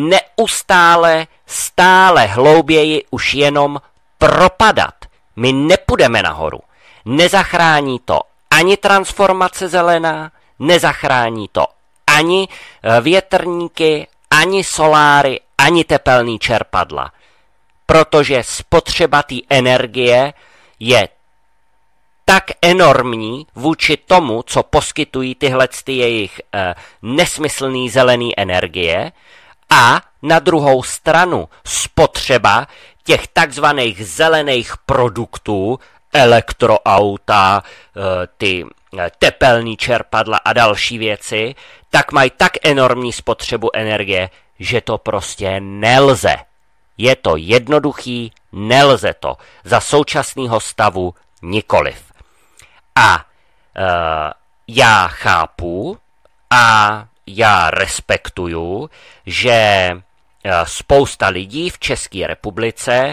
stále hlouběji už jenom propadat. My nepůjdeme nahoru. Nezachrání to ani transformace zelená, nezachrání to ani větrníky, ani soláry, ani tepelný čerpadla. Protože spotřeba té energie je tak enormní vůči tomu, co poskytují tyhle jejich nesmyslný zelený energie, a na druhou stranu spotřeba těch takzvaných zelených produktů, elektroauta, ty tepelní čerpadla a další věci, tak mají tak enormní spotřebu energie, že to prostě nelze. Je to jednoduchý, nelze to. Za současného stavu nikoliv. A já chápu a já respektuju, že spousta lidí v České republice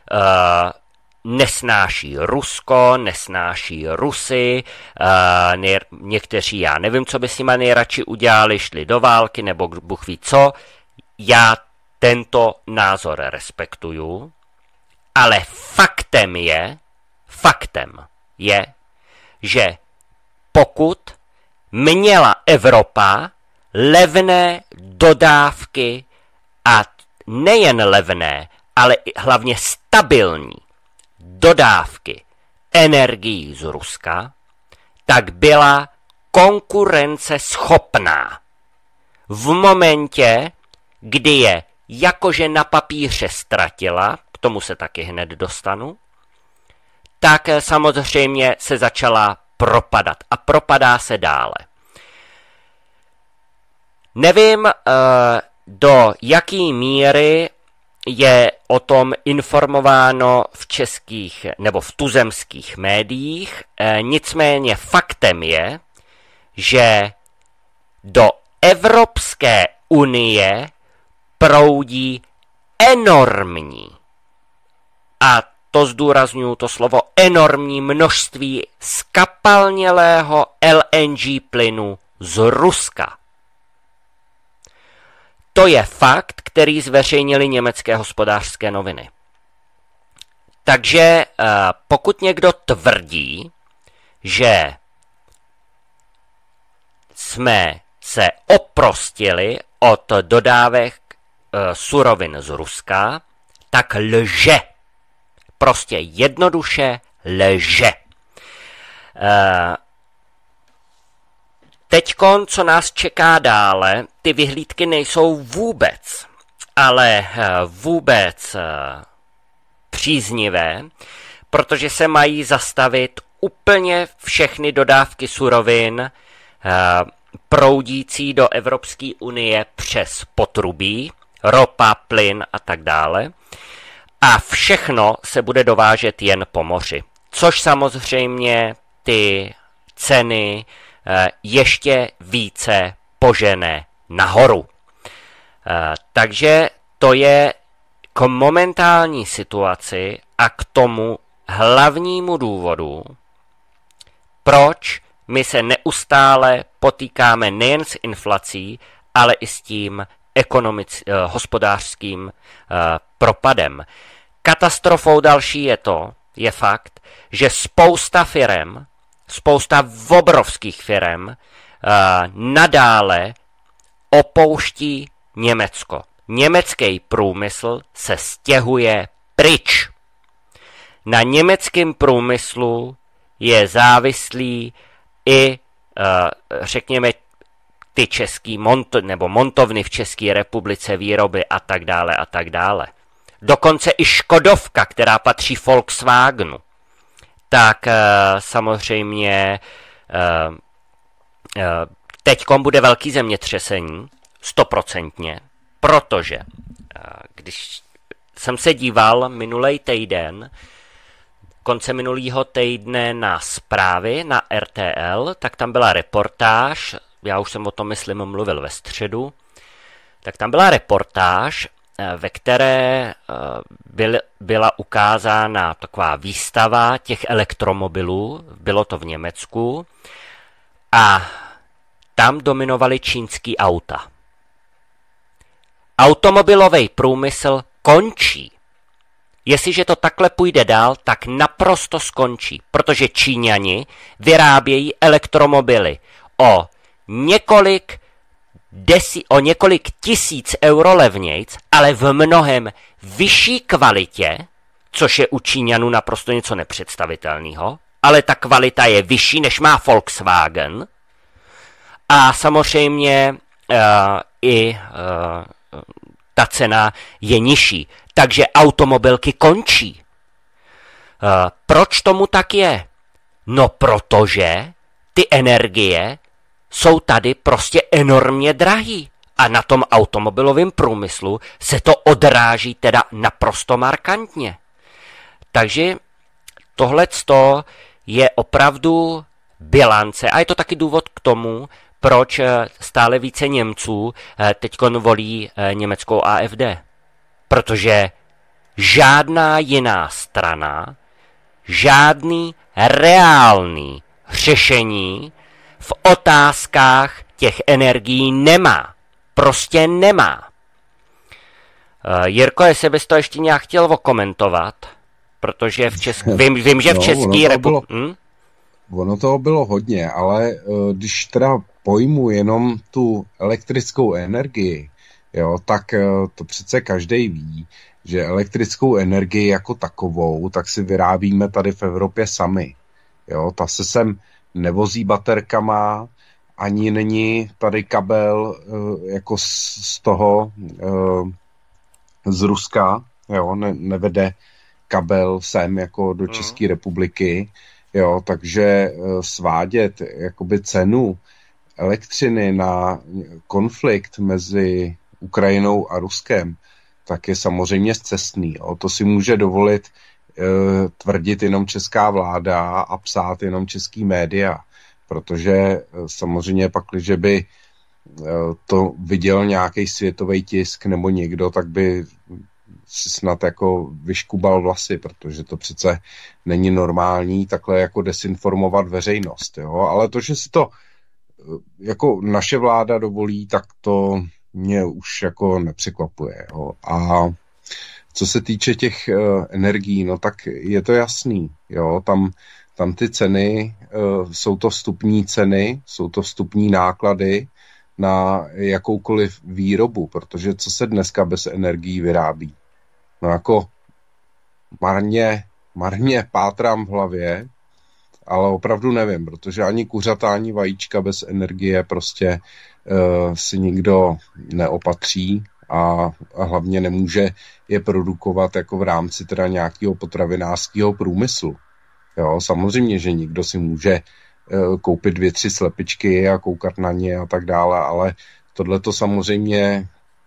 nesnáší Rusko, nesnáší Rusy, někteří, já nevím, co by s nimi nejradši udělali, šli do války, nebo Bůh ví co. Já tento názor respektuju, ale faktem je, že pokud měla Evropa levné dodávky a nejen levné, ale hlavně stabilní dodávky energií z Ruska, tak byla konkurenceschopná. V momentě, kdy je jakože na papíře ztratila, k tomu se taky hned dostanu, tak samozřejmě se začala propadat a propadá se dále. Nevím, do jaký míry je o tom informováno v českých nebo v tuzemských médiích, nicméně faktem je, že do Evropské unie proudí enormní, a to zdůrazňuji to slovo enormní, množství skapalnělého LNG plynu z Ruska. To je fakt, který zveřejnili německé hospodářské noviny. Takže pokud někdo tvrdí, že jsme se oprostili od dodávek surovin z Ruska, tak lže. Prostě jednoduše lže. Teďkon, co nás čeká dále, ty vyhlídky nejsou vůbec, ale vůbec příznivé, protože se mají zastavit úplně všechny dodávky surovin proudící do Evropské unie přes potrubí, ropa, plyn a tak dále. A všechno se bude dovážet jen po moři, což samozřejmě ty ceny ještě více požene nahoru. Takže to je k momentální situaci a k tomu hlavnímu důvodu, proč my se neustále potýkáme nejen s inflací, ale i s tím hospodářským propadem. Katastrofou další je fakt, že spousta obrovských firem nadále opouští Německo. Německý průmysl se stěhuje pryč. Na německém průmyslu je závislý i, řekněme, ty český nebo montovny v České republice, výroby a tak dále a tak dále. Dokonce i Škodovka, která patří Volkswagenu, tak samozřejmě teďkom bude velký zemětřesení, 100%, protože když jsem se díval minulý týden, konce minulého týdne na zprávy na RTL, tak tam byla reportáž, já už jsem o tom, myslím, mluvil ve středu, tak tam byla reportáž, ve které byla ukázána taková výstava těch elektromobilů, bylo to v Německu, a tam dominovaly čínský auta. Automobilový průmysl končí. Jestliže to takhle půjde dál, tak naprosto skončí, protože Číňani vyrábějí elektromobily o několik tisíc euro levnějc, ale v mnohem vyšší kvalitě, což je u Číňanů naprosto něco nepředstavitelného, ale ta kvalita je vyšší, než má Volkswagen. A samozřejmě ta cena je nižší. Takže automobilky končí. Proč tomu tak je? No protože ty energie jsou tady prostě enormně drahý. A na tom automobilovém průmyslu se to odráží teda naprosto markantně. Takže tohleto je opravdu bilance. A je to taky důvod k tomu, proč stále více Němců teďkon volí německou AfD. Protože žádná jiná strana, žádný reálný řešení v otázkách těch energií nemá. Prostě nemá. Jirko, jestli bys to ještě nějak chtěl okomentovat, protože vím, že v České republice... Ono toho bylo hodně, ale když teda pojmu jenom tu elektrickou energii, jo, tak to přece každý ví, že elektrickou energii jako takovou, tak si vyrábíme tady v Evropě sami. Jo, ta se sem nevozí baterkama, ani není tady kabel jako z Ruska, jo, nevede kabel sem jako do České republiky, jo, takže svádět jakoby cenu elektřiny na konflikt mezi Ukrajinou a Ruskem, tak je samozřejmě scestný. Jo. To si může dovolit tvrdit jenom česká vláda a psát jenom český média, protože samozřejmě pak, když by to viděl nějaký světový tisk nebo někdo, tak by si snad jako vyškubal vlasy, protože to přece není normální takhle jako desinformovat veřejnost. Jo. Ale to, že si to jako naše vláda dovolí, tak to mě už jako nepřekvapuje. Jo. A co se týče těch energií, no tak je to jasný. Jo. Tam tam ty ceny, jsou to vstupní ceny, jsou to vstupní náklady na jakoukoliv výrobu, protože co se dneska bez energií vyrábí? No jako marně pátrám v hlavě, ale opravdu nevím, protože ani kuřata, ani vajíčka bez energie prostě si nikdo neopatří a hlavně nemůže je produkovat jako v rámci teda nějakého potravinářského průmyslu. Jo, samozřejmě, že nikdo si může koupit 2-3 slepičky a koukat na ně a tak dále, ale tohle to samozřejmě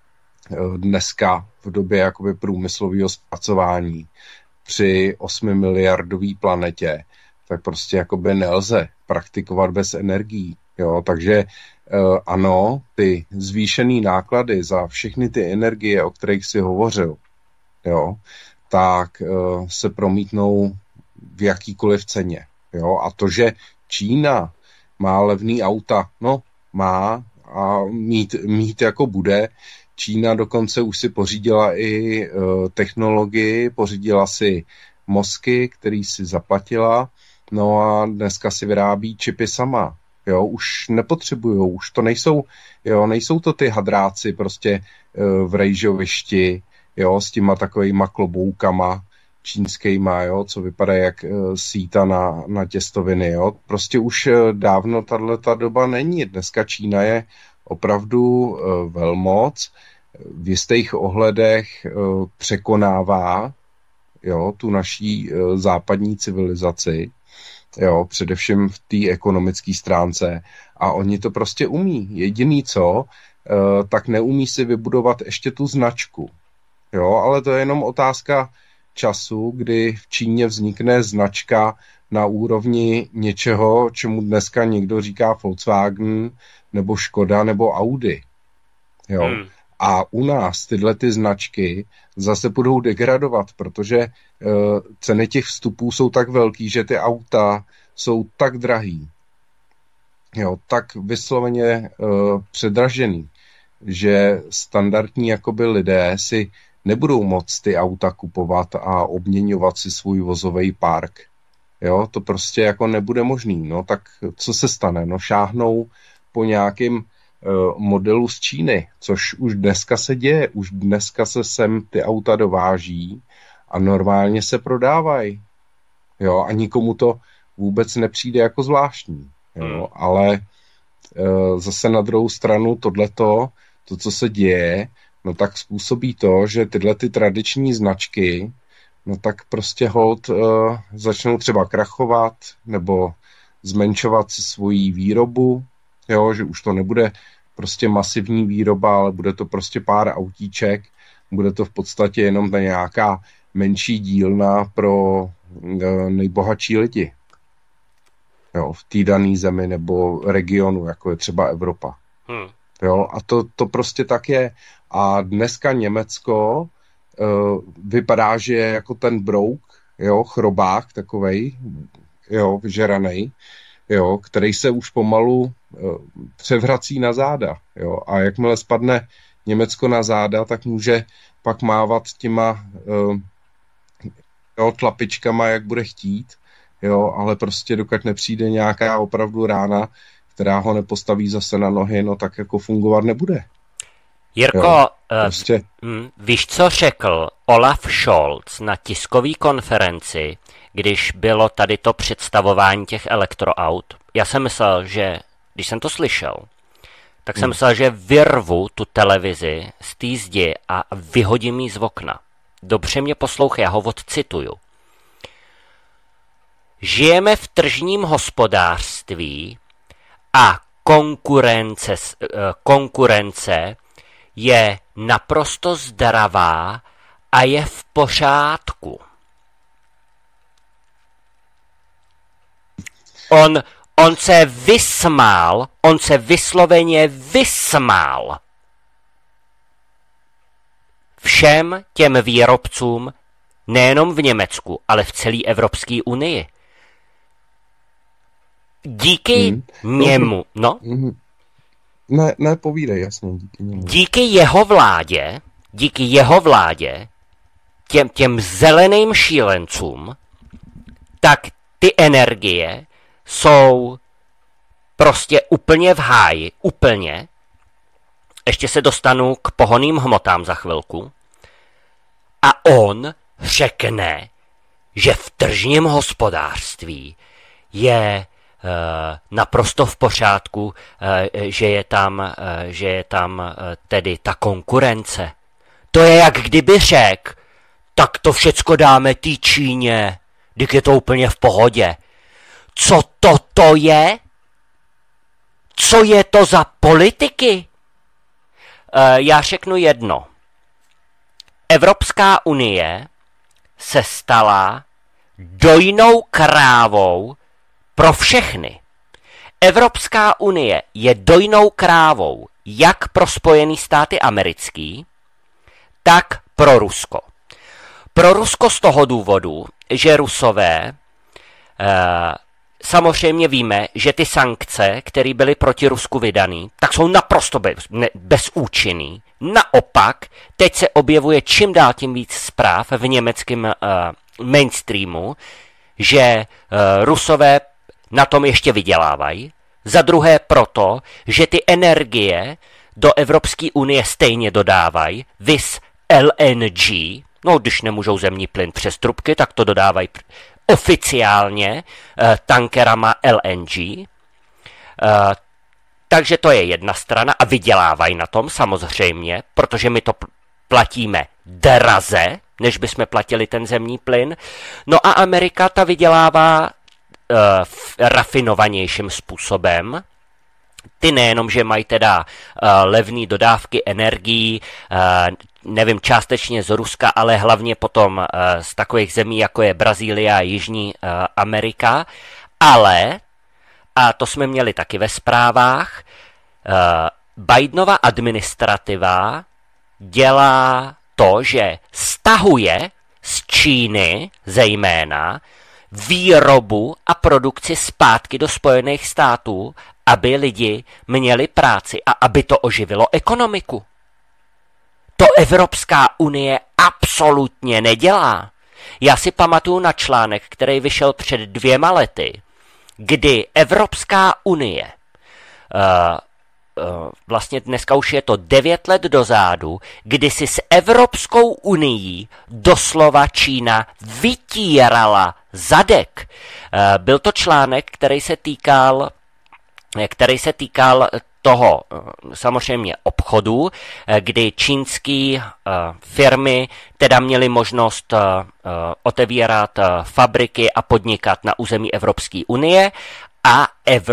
dneska v době jakoby průmyslového zpracování při 8 miliardové planetě, tak prostě jakoby nelze praktikovat bez energií. Jo, takže ano, ty zvýšené náklady za všechny ty energie, o kterých si hovořil, jo, tak se promítnou v jakýkoliv ceně. Jo, a to, že Čína má levný auta, no má a mít jako bude. Čína dokonce už si pořídila i technologii, pořídila si mozky, který si zaplatila, no a dneska si vyrábí čipy sama. Jo, už nepotřebujou, už to nejsou to ty hadráci prostě v rejžovišti, jo, s těma takovýma kloboukama čínskýma, jo, co vypadá jak síta na těstoviny, jo. Prostě už dávno tato doba není. Dneska Čína je opravdu velmoc, v jistých ohledech překonává, jo, tu naší západní civilizaci, jo, především v té ekonomické stránce, a oni to prostě umí. Jediný co, tak neumí si vybudovat ještě tu značku. Jo, ale to je jenom otázka času, kdy v Číně vznikne značka na úrovni něčeho, čemu dneska někdo říká Volkswagen, nebo Škoda, nebo Audi. Jo. A u nás tyhle ty značky zase budou degradovat, protože ceny těch vstupů jsou tak velký, že ty auta jsou tak drahý, jo, tak vysloveně předražený, že standardní jakoby lidé si nebudou moct ty auta kupovat a obměňovat si svůj vozový park. Jo, to prostě jako nebude možný. No tak co se stane? No šáhnou po nějakým modelu z Číny, což už dneska se děje. Už dneska se sem ty auta dováží a normálně se prodávají. Jo, a nikomu to vůbec nepřijde jako zvláštní. Jo, ale zase na druhou stranu to, co se děje, no tak způsobí to, že tyhle ty tradiční značky, no tak prostě hold začnou třeba krachovat nebo zmenšovat si svoji výrobu, jo, že už to nebude prostě masivní výroba, ale bude to prostě pár autíček, bude to v podstatě jenom ta nějaká menší dílna pro nejbohatší lidi. Jo, v té dané zemi nebo regionu, jako je třeba Evropa. Jo, a to prostě tak je. A dneska Německo vypadá, že je jako ten brouk, jo, chrobák takovej, jo, vyžeranej, jo, který se už pomalu převrací na záda, jo, a jakmile spadne Německo na záda, tak může pak mávat těma tlapičkama, jak bude chtít, jo, ale prostě dokud nepřijde nějaká opravdu rána, která ho nepostaví zase na nohy, no tak jako fungovat nebude. Jirko, prostě. Víš, co řekl Olaf Scholz na tiskové konferenci, když bylo tady to představování těch elektroaut? Já jsem myslel, že, když jsem to slyšel, tak jsem myslel, že vyrvu tu televizi z té zdi a vyhodím ji z okna. Dobře mě poslouchej, já ho odcituju. Žijeme v tržním hospodářství a konkurence je naprosto zdravá a je v pořádku. On se vysmál, on se vysloveně vysmál všem těm výrobcům, nejenom v Německu, ale v celé Evropské unii. Díky němu, no? Ne, povídej, jasně, díky němu. Díky jeho vládě, těm zeleným šílencům, tak ty energie jsou prostě úplně v háji, úplně. Ještě se dostanu k pohonným hmotám za chvilku. A on řekne, že v tržním hospodářství je naprosto v pořádku, že je tam tedy ta konkurence. To je jak kdyby řekl, tak to všecko dáme té Číně, když je to úplně v pohodě. Co toto je? Co je to za politiky? Já řeknu jedno. Evropská unie se stala dojnou krávou pro všechny. Evropská unie je dojnou krávou jak pro Spojené státy americký, tak pro Rusko. Pro Rusko z toho důvodu, že Rusové, samozřejmě víme, že ty sankce, které byly proti Rusku vydané, tak jsou naprosto bezúčinný. Naopak, teď se objevuje čím dál tím víc zpráv v německém mainstreamu, že Rusové na tom ještě vydělávají. Za druhé proto, že ty energie do Evropské unie stejně dodávají, vis LNG, no když nemůžou zemní plyn přes trubky, tak to dodávají oficiálně tankerama LNG. Takže to je jedna strana a vydělávají na tom samozřejmě, protože my to platíme draze, než bychom platili ten zemní plyn. No a Amerika ta vydělává rafinovanějším způsobem. Ty nejenom, že mají teda levné dodávky energií, nevím, částečně z Ruska, ale hlavně potom z takových zemí, jako je Brazílie a Jižní Amerika, ale, a to jsme měli taky ve zprávách, Bidenova administrativa dělá to, že stahuje z Číny zejména výrobu a produkci zpátky do Spojených států, aby lidi měli práci a aby to oživilo ekonomiku. To Evropská unie absolutně nedělá. Já si pamatuju na článek, který vyšel před 2 lety, kdy Evropská unie, vlastně dneska už je to 9 let dozadu, kdy si s Evropskou unií doslova Čína vytírala zadek. Byl to článek, který se týkal toho samozřejmě obchodu, kdy čínské firmy teda měly možnost otevírat fabriky a podnikat na území Evropské unie a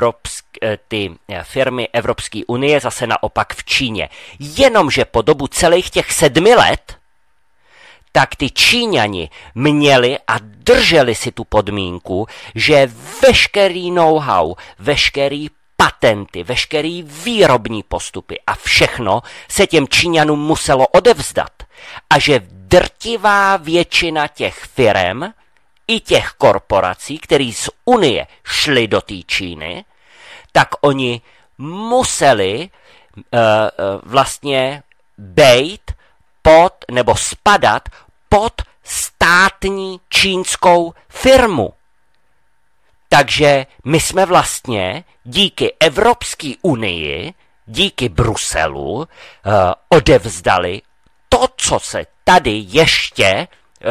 ty firmy Evropské unie zase naopak v Číně. Jenomže po dobu celých těch 7 let tak ty Číňani měli a drželi si tu podmínku, že veškerý know-how, veškerý patenty, veškerý výrobní postupy a všechno se těm Číňanům muselo odevzdat. A že drtivá většina těch firem i těch korporací, které z Unie šly do té Číny, tak oni museli vlastně bejt pod nebo spadat pod státní čínskou firmu. Takže my jsme vlastně díky Evropské unii, díky Bruselu odevzdali to, co se tady ještě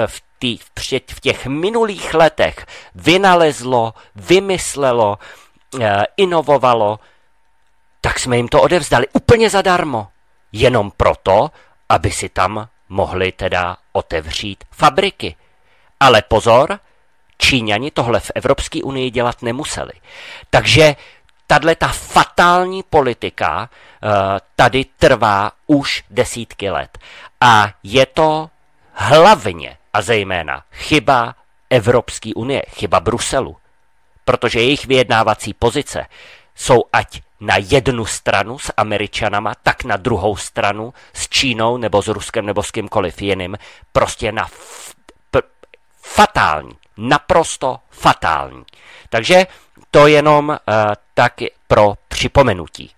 v těch minulých letech vynalezlo, vymyslelo, inovovalo, tak jsme jim to odevzdali úplně zadarmo. Jenom proto, aby si tam mohli teda otevřít fabriky. Ale pozor, Číňani tohle v Evropské unii dělat nemuseli. Takže tato fatální politika tady trvá už desítky let. A je to hlavně a zejména chyba Evropské unie, chyba Bruselu. Protože jejich vyjednávací pozice jsou ať na jednu stranu s Američanama, tak na druhou stranu s Čínou nebo s Ruskem nebo s kýmkoliv jiným. Prostě na fatální. Naprosto fatální. Takže to jenom tak pro připomenutí.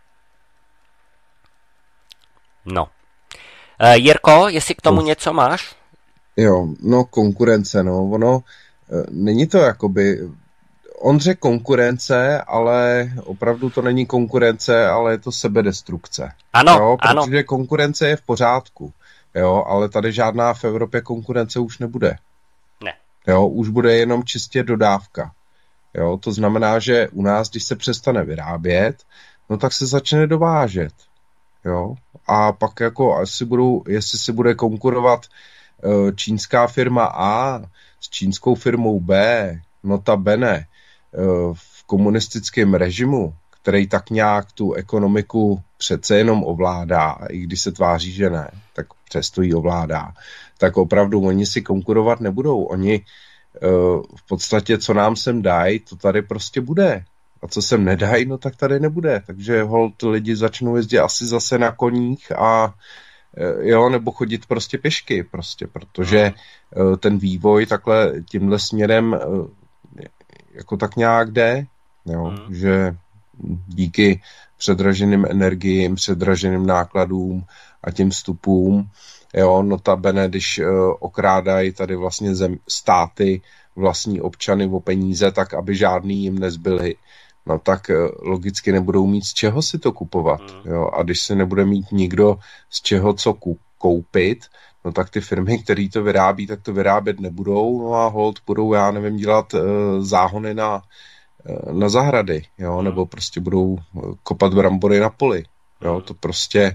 No. Jirko, jestli k tomu něco máš? Jo, no konkurence, no. Ono, není to jakoby, on řekl konkurence, ale opravdu to není konkurence, ale je to sebedestrukce. Ano, jo? ano. Protože konkurence je v pořádku, jo? Ale tady žádná v Evropě konkurence už nebude. Ne. Jo? Už bude jenom čistě dodávka. Jo? To znamená, že u nás, když se přestane vyrábět, no tak se začne dovážet. Jo? A pak jako, jestli si bude konkurovat čínská firma A s čínskou firmou B, notabene v komunistickém režimu, který tak nějak tu ekonomiku přece jenom ovládá, i když se tváří, že ne, tak přesto ji ovládá, tak opravdu oni si konkurovat nebudou. Oni v podstatě, co nám sem dají, to tady prostě bude. A co sem nedají, no tak tady nebude. Takže holt lidi začnou jezdit asi zase na koních a jo, nebo chodit prostě pěšky, prostě, protože ten vývoj takhle tímhle směrem jako tak nějak jde, jo, že díky předraženým energiím, předraženým nákladům a těm vstupům, jo, notabene, když okrádají tady vlastně státy vlastní občany o peníze, tak aby žádný jim nezbyly, no tak logicky nebudou mít z čeho si to kupovat. Jo? A když si nebude mít nikdo z čeho co koupit, no tak ty firmy, které to vyrábí, tak to vyrábět nebudou, no a hold budou, já nevím, dělat záhony na zahrady, jo? Nebo prostě budou kopat brambory na poli. Jo? To prostě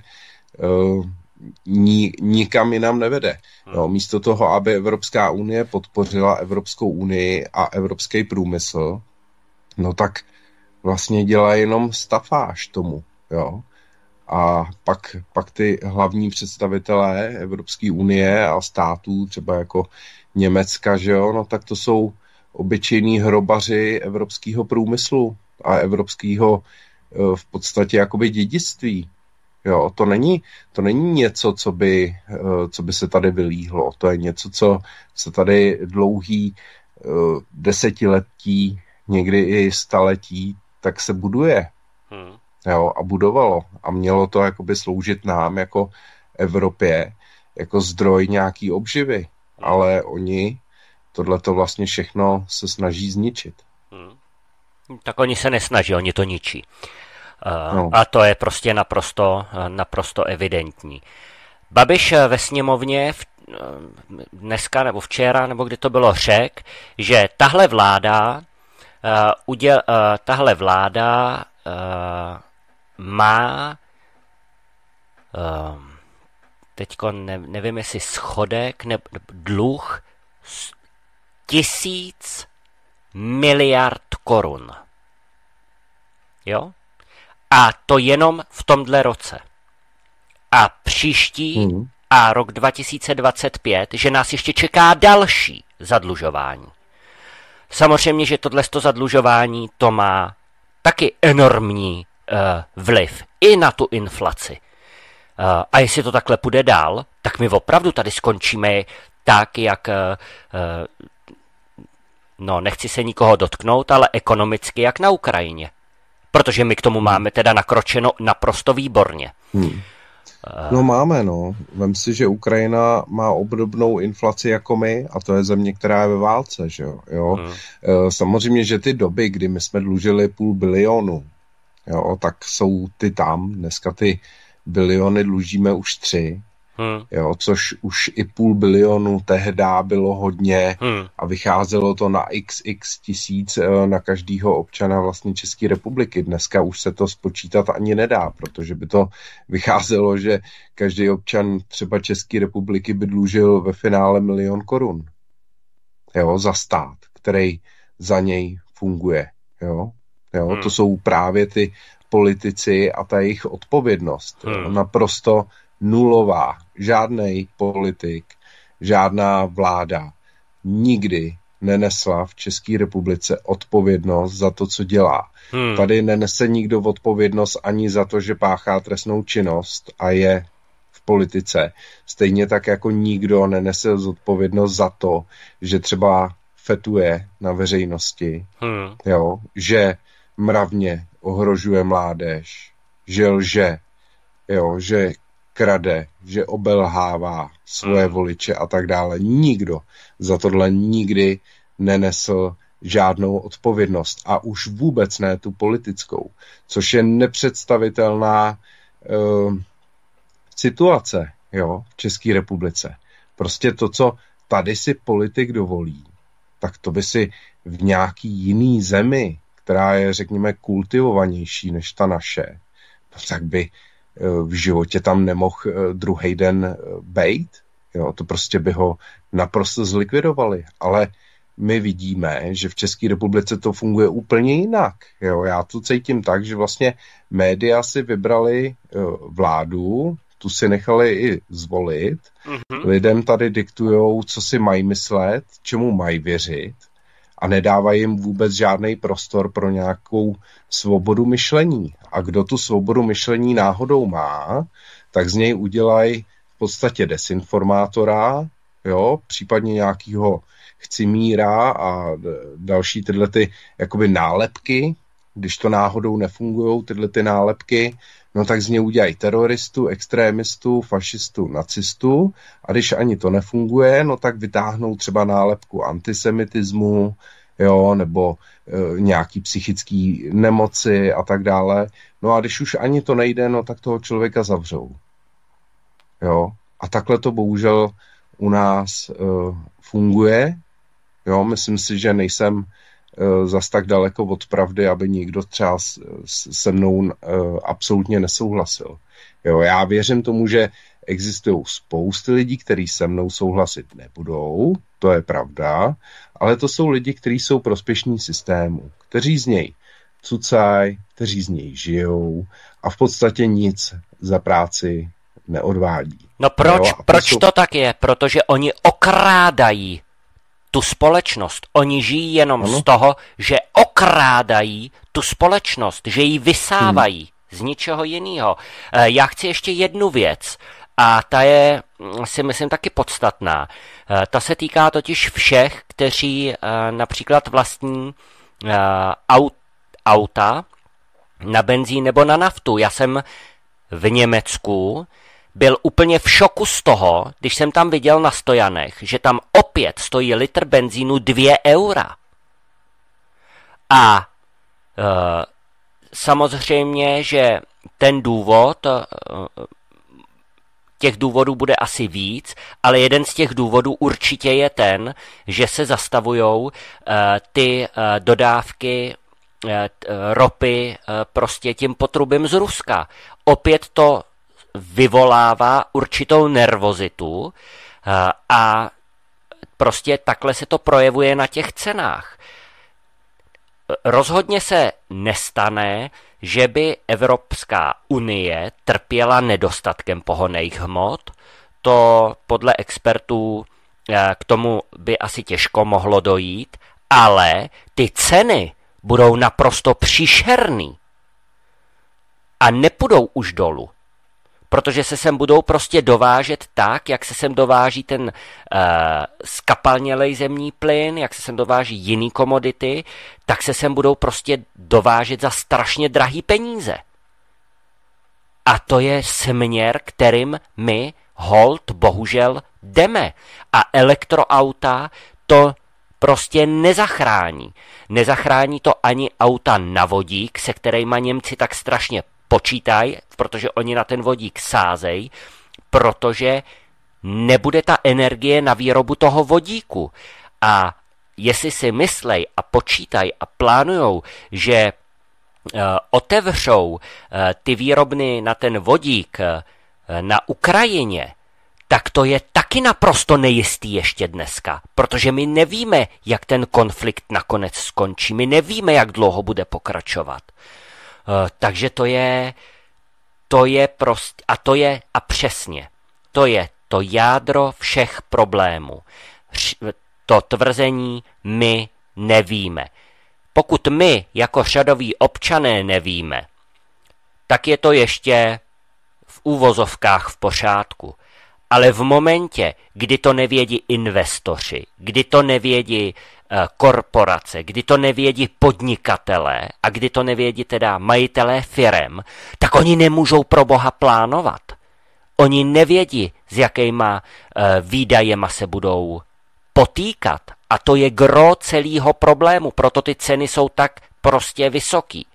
nikam jinam nevede. Jo? Místo toho, aby Evropská unie podpořila Evropskou unii a evropský průmysl, no tak vlastně dělá jenom stafáž tomu, jo. A pak ty hlavní představitelé Evropské unie a států, třeba jako Německa, že jo, no tak to jsou obyčejní hrobaři evropského průmyslu a evropského v podstatě jakoby dědictví. Jo, to není něco, co by se tady vylíhlo. To je něco, co se tady dlouhý desetiletí, někdy i staletí, tak se buduje. Jo, a budovalo. A mělo to jakoby sloužit nám jako Evropě, jako zdroj nějaký obživy. Ale oni tohleto vlastně všechno se snaží zničit. Tak oni se nesnaží, oni to ničí. A to je prostě naprosto evidentní. Babiš ve sněmovně dneska nebo včera, nebo kdy to bylo, řekl, že tahle vláda má teďko nevím, jestli schodek nebo dluh 1000 miliard korun. Jo? A to jenom v tomhle roce. A příští a rok 2025, že nás ještě čeká další zadlužování. Samozřejmě, že tohleto zadlužování to má taky enormní vliv i na tu inflaci. A jestli to takhle půjde dál, tak my opravdu tady skončíme tak, jak nechci se nikoho dotknout, ale ekonomicky jak na Ukrajině. Protože my k tomu máme teda nakročeno naprosto výborně. No máme, no. Vem si, že Ukrajina má obdobnou inflaci jako my a to je země, která je ve válce, že jo. Samozřejmě, že ty doby, kdy my jsme dlužili 500 bilionu, jo, tak jsou ty tam. Dneska ty biliony dlužíme už 3, jo, což už i 500 bilionu tehdy bylo hodně a vycházelo to na xx tisíc na každého občana vlastně České republiky. Dneska už se to spočítat ani nedá, protože by to vycházelo, že každý občan třeba České republiky by dlužil ve finále 1 000 000 korun. Jo, za stát, který za něj funguje. Jo, to jsou právě ty politici a ta jejich odpovědnost. Naprosto nulová. Žádnej politik, žádná vláda nikdy nenesla v České republice odpovědnost za to, co dělá. Tady nenese nikdo odpovědnost ani za to, že páchá trestnou činnost a je v politice. Stejně tak jako nikdo nenese odpovědnost za to, že třeba fetuje na veřejnosti, jo, že mravně ohrožuje mládež, že lže, jo, že krade, že obelhává svoje voliče a tak dále. Nikdo za tohle nikdy nenesl žádnou odpovědnost a už vůbec ne tu politickou, což je nepředstavitelná situace, jo, v České republice. Prostě to, co tady si politik dovolí, tak to by si v nějaký jiný zemi, která je, řekněme, kultivovanější než ta naše, tak by v životě tam nemohl druhý den bejt. Jo, to prostě by ho naprosto zlikvidovali. Ale my vidíme, že v České republice to funguje úplně jinak. Jo, já to cítím tak, že vlastně média si vybrali vládu, tu si nechali i zvolit. Lidem tady diktujou, co si mají myslet, čemu mají věřit a nedávají jim vůbec žádný prostor pro nějakou svobodu myšlení. A kdo tu svobodu myšlení náhodou má, tak z něj udělají v podstatě desinformátora, jo, případně nějakýho chcimíra a další tyhle ty jakoby nálepky. Když to náhodou nefungují, tyhle ty nálepky, no tak z něj udělají teroristu, extrémistu, fašistu, nacistu a když ani to nefunguje, no tak vytáhnou třeba nálepku antisemitismu, jo, nebo nějaký psychický nemoci a tak dále. No a když už ani to nejde, no tak toho člověka zavřou. Jo, a takhle to bohužel u nás funguje. Jo, myslím si, že nejsem zas tak daleko od pravdy, aby nikdo třeba se mnou absolutně nesouhlasil. Jo, já věřím tomu, že existují spousty lidí, kteří se mnou souhlasit nebudou, to je pravda, ale to jsou lidi, kteří jsou prospěšní systému, kteří z něj cucají, kteří z něj žijou a v podstatě nic za práci neodvádí. No proč to tak je? Protože oni okrádají tu společnost. Oni žijí jenom z toho, že okrádají tu společnost, že ji vysávají z ničeho jiného. Já chci ještě jednu věc a ta je, si myslím, taky podstatná. Ta se týká totiž všech, kteří například vlastní auta na benzín nebo na naftu. Já jsem v Německu byl úplně v šoku z toho, když jsem tam viděl na stojanech, že tam opět stojí litr benzínu 2 eura. A samozřejmě, že ten důvod, těch důvodů bude asi víc, ale jeden z těch důvodů určitě je ten, že se zastavujou ty dodávky ropy prostě tím potrubím z Ruska. Opět to vyvolává určitou nervozitu a prostě takhle se to projevuje na těch cenách. Rozhodně se nestane, že by Evropská unie trpěla nedostatkem pohonných hmot. To podle expertů k tomu by asi těžko mohlo dojít, ale ty ceny budou naprosto příšerný a nepůjdou už dolů. Protože se sem budou prostě dovážet tak, jak se sem dováží ten skapalnělej zemní plyn, jak se sem dováží jiný komodity, tak se sem budou prostě dovážet za strašně drahý peníze. A to je směr, kterým my holt bohužel jdeme. A elektroauta to prostě nezachrání. Nezachrání to ani auta na vodík, se kterýma Němci tak strašně počítají, protože oni na ten vodík sázejí, protože nebude ta energie na výrobu toho vodíku. A jestli si myslej a počítají a plánujou, že otevřou ty výrobny na ten vodík na Ukrajině, tak to je taky naprosto nejistý ještě dneska, protože my nevíme, jak ten konflikt nakonec skončí, my nevíme, jak dlouho bude pokračovat. Takže to je prostě, a přesně, to je to jádro všech problémů. To tvrzení my nevíme. Pokud my jako řadoví občané nevíme, tak je to ještě v úvozovkách v pořádku. Ale v momentě, kdy to nevědí investoři, kdy to nevědí korporace, kdy to nevědí podnikatelé a kdy to nevědí teda majitelé firem, tak oni nemůžou pro Boha plánovat. Oni nevědí, s jakýma výdajema se budou potýkat A to je gro celého problému, proto ty ceny jsou tak prostě vysoký.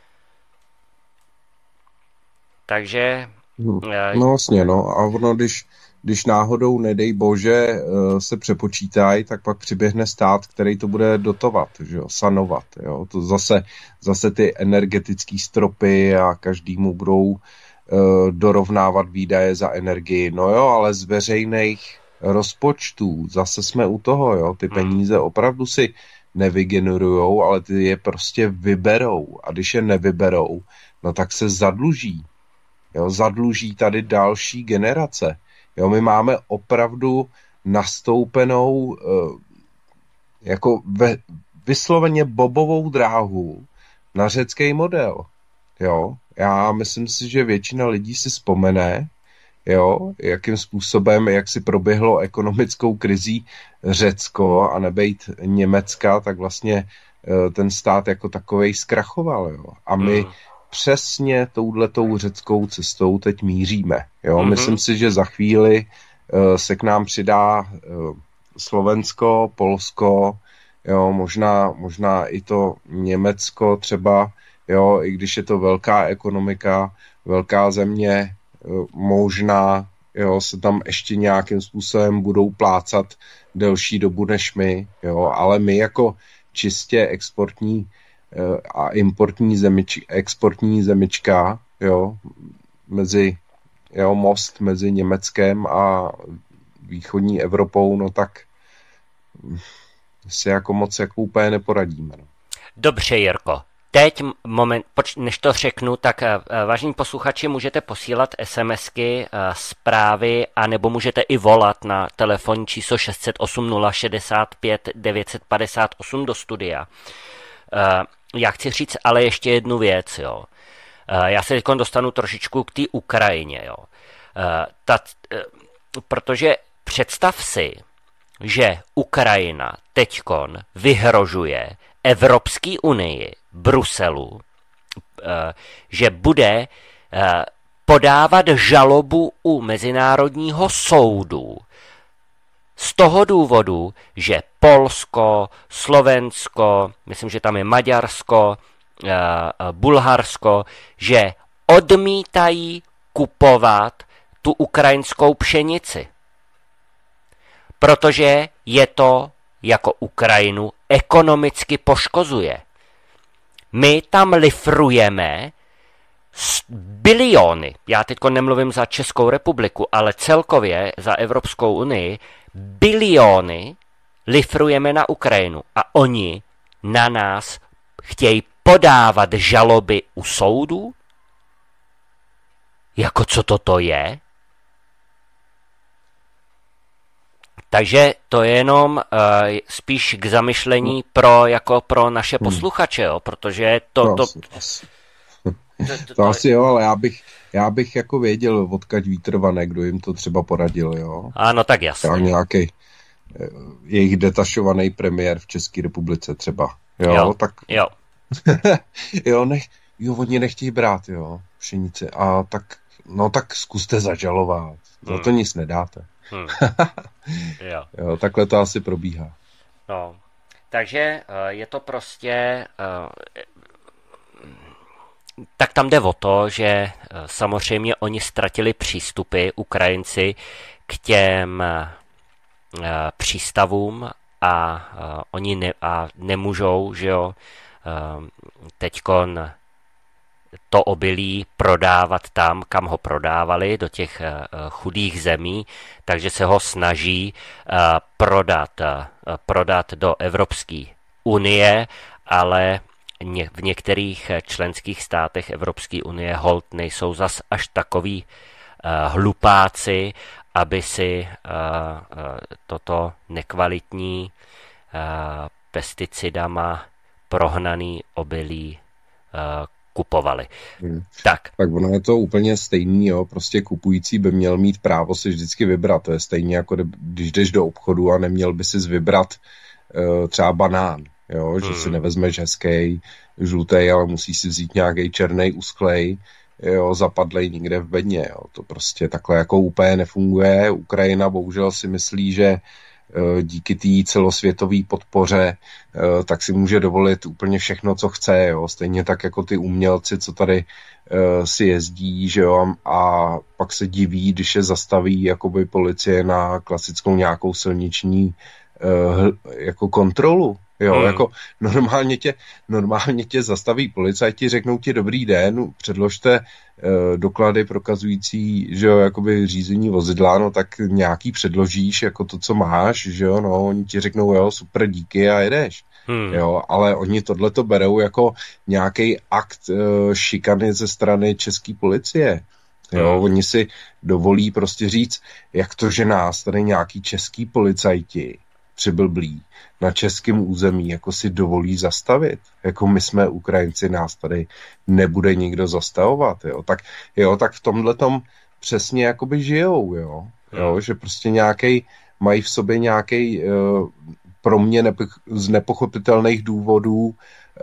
Takže... No vlastně, no. A ono, když náhodou, nedej bože, se přepočítají, tak pak přiběhne stát, který to bude dotovat, že jo, sanovat. Jo. To zase ty energetické stropy a každému budou dorovnávat výdaje za energii. No jo, ale z veřejných rozpočtů zase jsme u toho, jo. Ty peníze opravdu si nevygenerujou, ale ty je prostě vyberou. A když je nevyberou, no tak se zadluží. Jo, zadluží tady další generace. Jo, my máme opravdu nastoupenou jako vysloveně bobovou dráhu na řecký model. Jo, já myslím si, že většina lidí si vzpomene, jo, jakým způsobem, jak si proběhlo ekonomickou krizí Řecko a nebejt Německa, tak vlastně ten stát jako takovej zkrachoval. Jo. A my přesně touhletou řeckou cestou teď míříme. Jo? Myslím si, že za chvíli se k nám přidá Slovensko, Polsko, jo? Možná i to Německo třeba, jo? I když je to velká ekonomika, velká země, možná, jo, se tam ještě nějakým způsobem budou plácat delší dobu než my, jo? Ale my jako čistě exportní a exportní zemička, jo, most mezi Německem a východní Evropou, no tak si jako moc jako úplně neporadíme. No. Dobře, Jirko. Teď moment, než to řeknu, tak vážení posluchači, můžete posílat SMSky, zprávy, anebo můžete i volat na telefonní číslo 608 065 958 do studia. Já chci říct ale ještě jednu věc, jo. Já se teď dostanu trošičku k té Ukrajině, jo. Protože představ si, že Ukrajina teďkon vyhrožuje Evropské unii, Bruselu, že bude podávat žalobu u Mezinárodního soudu z toho důvodu, že Polsko, Slovensko, myslím, že tam je Maďarsko, Bulharsko, že odmítají kupovat tu ukrajinskou pšenici. Protože je to jako Ukrajinu ekonomicky poškozuje. My tam lifrujeme biliony, já teď nemluvím za Českou republiku, ale celkově za Evropskou unii, biliony lifrujeme na Ukrajinu a oni na nás chtějí podávat žaloby u soudu? Jako co toto je? Takže to je jenom spíš k zamyšlení pro naše posluchače, jo? Protože to asi jo, ale já bych jako věděl, odkud vítr vane, kdo jim to třeba poradil, jo. Ano, tak jasně. Tak nějaký jejich detašovaný premiér v České republice třeba, jo. Tak jo. jo, oni nechtějí brát, jo, pšenici, a tak zkuste zažalovat, za to nic nedáte. Jo, takhle to asi probíhá. No, takže je to prostě... Tak tam jde o to, že samozřejmě oni ztratili přístupy, Ukrajinci, k těm přístavům a oni nemůžou, že jo, teďkon to obilí prodávat tam, kam ho prodávali, do těch chudých zemí, takže se ho snaží prodat do Evropské unie, ale v některých členských státech Evropské unie holt nejsou zas až takový hlupáci, aby si toto nekvalitní pesticidama prohnaný obilí kupovali. Tak ono je to úplně stejný, jo, prostě kupující by měl mít právo si vždycky vybrat, to je stejně jako když jdeš do obchodu a neměl by si vybrat třeba banán, jo, že si nevezmeš hezký, žlutý, ale musí si vzít nějaký černý, usklej, jo, zapadlej někde v bedně, jo, to prostě takhle jako úplně nefunguje. Ukrajina bohužel si myslí, že díky té celosvětové podpoře, tak si může dovolit úplně všechno, co chce, jo. Stejně tak jako ty umělci, co tady si jezdí, že jo, a pak se diví, když je zastaví jakoby policie na klasickou nějakou silniční jako kontrolu. Jo, jako normálně tě zastaví policajti, řeknou ti dobrý den, předložte doklady prokazující, že jo, jakoby řízení vozidla, no tak nějaký předložíš, jako to, co máš, že jo, no, oni ti řeknou, jo, super, díky a jedeš. Jo, ale oni tohleto berou jako nějaký akt šikany ze strany české policie. Jo, oni si dovolí prostě říct, jak to, že nás tady nějaký český policajti přiblblí na českém území, jako si dovolí zastavit. Jako my jsme Ukrajinci, nás tady nebude nikdo zastavovat, jo. Tak v tomhletom přesně jakoby žijou, jo. Že prostě mají v sobě nějaký pro mě z nepochopitelných důvodů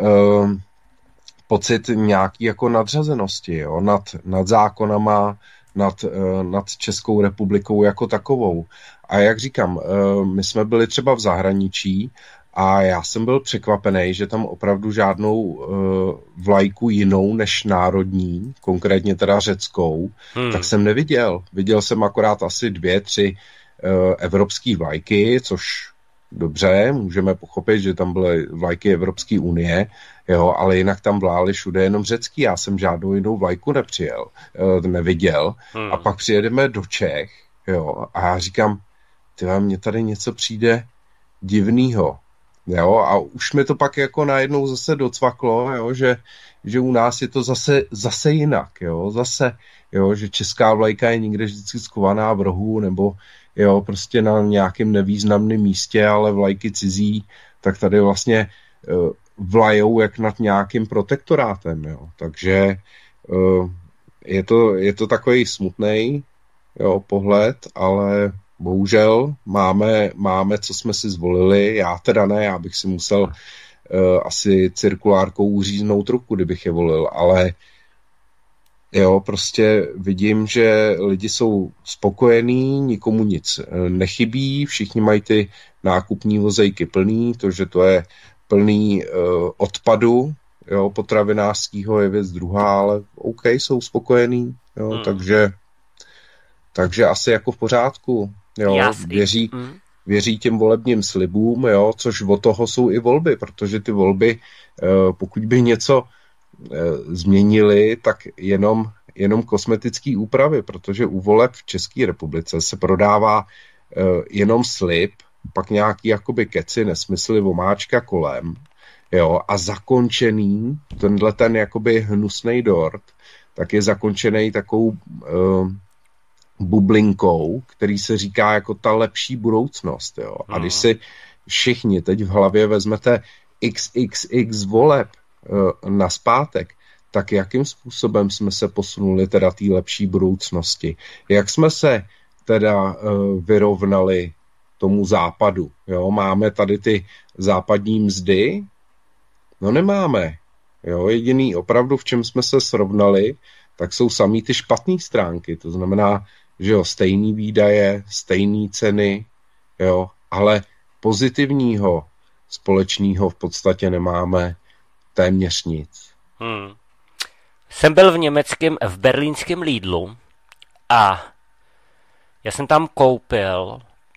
pocit nějaký jako nadřazenosti, jo, nad zákonama, nad Českou republikou jako takovou. A jak říkám, my jsme byli třeba v zahraničí a já jsem byl překvapený, že tam opravdu žádnou vlajku jinou než národní, konkrétně teda řeckou, tak jsem neviděl. Viděl jsem akorát asi 2, 3 evropské vlajky, což dobře, můžeme pochopit, že tam byly vlajky Evropské unie, jo, ale jinak tam vlály všude jenom řecký. Já jsem žádnou jinou vlajku neviděl. A pak přijedeme do Čech, jo, a já říkám, mně tady něco přijde divnýho, jo, a už mi to pak jako najednou zase docvaklo, jo, že u nás je to zase jinak, jo, že česká vlajka je někde vždycky skovaná v rohu, nebo jo, prostě na nějakém nevýznamném místě, ale vlajky cizí, tak tady vlastně vlajou jak nad nějakým protektorátem, jo. Takže je to takový smutný, jo, pohled, ale bohužel máme, co jsme si zvolili, já teda ne, já bych si musel asi cirkulárkou uříznout ruku, kdybych je volil, ale jo, prostě vidím, že lidi jsou spokojení, nikomu nic nechybí, všichni mají ty nákupní vozejky plný, to, že to je plný odpadu, jo, potravinářského je věc druhá, ale OK, jsou spokojení, jo, takže asi jako v pořádku, jo, věří těm volebním slibům, jo, což od toho jsou i volby, protože ty volby, pokud by něco změnili, tak jenom kosmetické úpravy, protože u voleb v České republice se prodává jenom slib, pak nějaký jakoby keci, nesmysly, omáčka kolem, jo, a zakončený, ten jakoby hnusnej dort, tak je zakončený takovou bublinkou, který se říká jako ta lepší budoucnost, jo. A když si všichni teď v hlavě vezmete XXX voleb nazpátek, tak jakým způsobem jsme se posunuli teda té lepší budoucnosti? Jak jsme se teda vyrovnali tomu západu? Jo? Máme tady ty západní mzdy? No nemáme. Jo? Jediný opravdu, v čem jsme se srovnali, tak jsou samý ty špatné stránky. To znamená, že jo, stejný výdaje, stejné ceny, jo, ale pozitivního společného v podstatě nemáme téměř nic. Jsem byl v berlínském Lidlu a já jsem tam koupil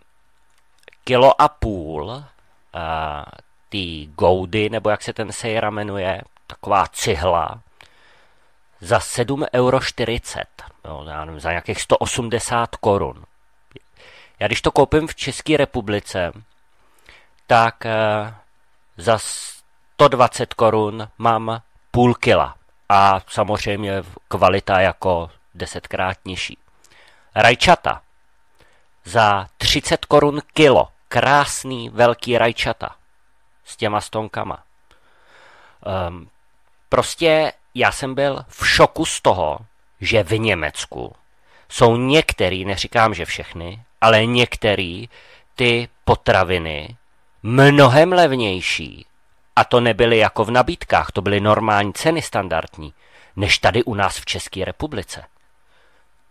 1,5 kg ty Goudy, nebo jak se ten sejra jmenuje, taková cihla, za 7,40 €, já nevím, za nějakých 180 korun. Já když to koupím v České republice, tak za 120 korun mám půl kila. A samozřejmě kvalita jako 10krát nižší. Rajčata za 30 korun kilo. Krásný velký rajčata s těma stonkama. Prostě já jsem byl v šoku z toho, že v Německu jsou některý, neříkám, že všechny, ale některý ty potraviny mnohem levnější. A to nebyly jako v nabídkách, to byly normální ceny standardní, než tady u nás v České republice.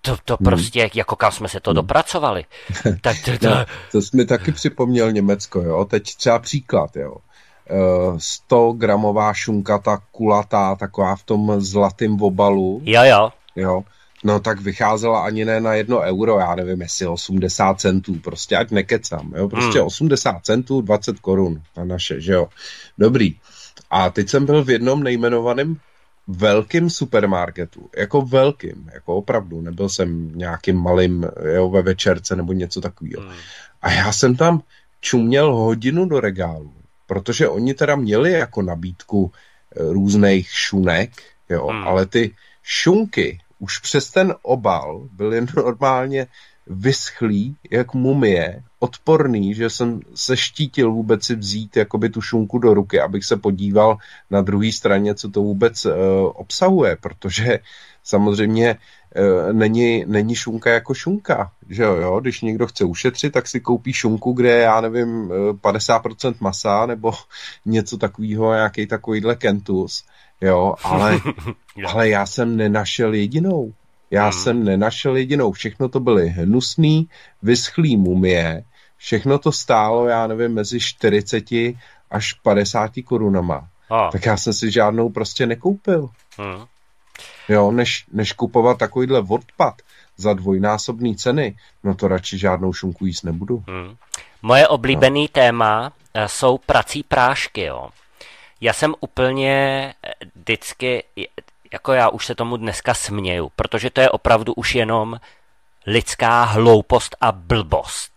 To prostě, jako kam jsme se to dopracovali. Tak to jsi mi taky připomněl Německo, jo. Teď třeba příklad, jo. 100-gramová šunka, ta kulatá, taková v tom zlatém obalu. Jo. No tak vycházela ani ne na 1 euro, já nevím, jestli 80 centů, prostě ať nekecám, jo. Prostě 80 centů, 20 korun na naše, že jo. Dobrý. A teď jsem byl v jednom nejmenovaném velkým supermarketu, jako velkým, jako opravdu, nebyl jsem nějakým malým, jo, ve večerce nebo něco takového. A já jsem tam čuměl hodinu do regálu, protože oni teda měli jako nabídku různých šunek, jo, ale ty šunky už přes ten obal byly normálně vyschlý, jak mumie, odporný, že jsem se štítil vůbec si vzít jakoby tu šunku do ruky, abych se podíval na druhé straně, co to vůbec obsahuje, protože samozřejmě není šunka jako šunka, že jo, když někdo chce ušetřit, tak si koupí šunku, kde je, já nevím, 50% masa, nebo něco takového, nějaký takovýhle kentus, jo, ale já jsem nenašel jedinou. Všechno to byly hnusný, vyschlý mumie, všechno to stálo, já nevím, mezi 40 až 50 korunama. Tak já jsem si žádnou prostě nekoupil. Jo, než kupovat takovýhle odpad za dvojnásobný ceny, no to radši žádnou šunku jíst nebudu. Moje oblíbený téma jsou prací prášky, jo. Já jsem úplně vždycky, jako já už se tomu dneska směju, protože to je opravdu už jenom lidská hloupost a blbost.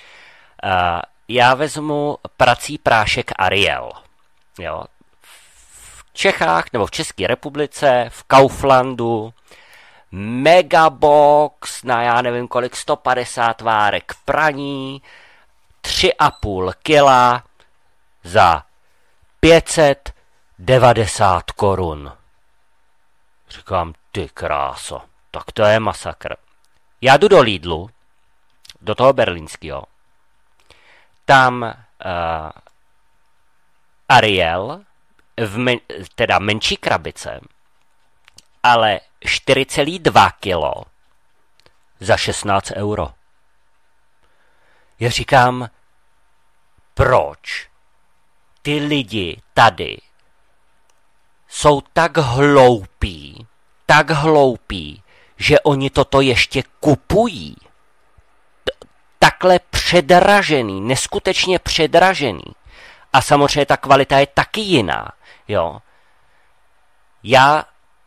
Já vezmu prací prášek Ariel. Jo. V Čechách nebo v České republice, v Kauflandu, megabox na já nevím kolik, 150 várek praní, 3,5 kila za 590 korun. Říkám, ty kráso, tak to je masakr. Já jdu do Lidlu, do toho berlínského. Tam Ariel, teda menší krabice, ale 4,2 kilo za 16 euro. Já říkám, proč ty lidi tady jsou tak hloupí, že oni toto ještě kupují. Takhle předražený, neskutečně předražený. A samozřejmě ta kvalita je taky jiná. Jo. Já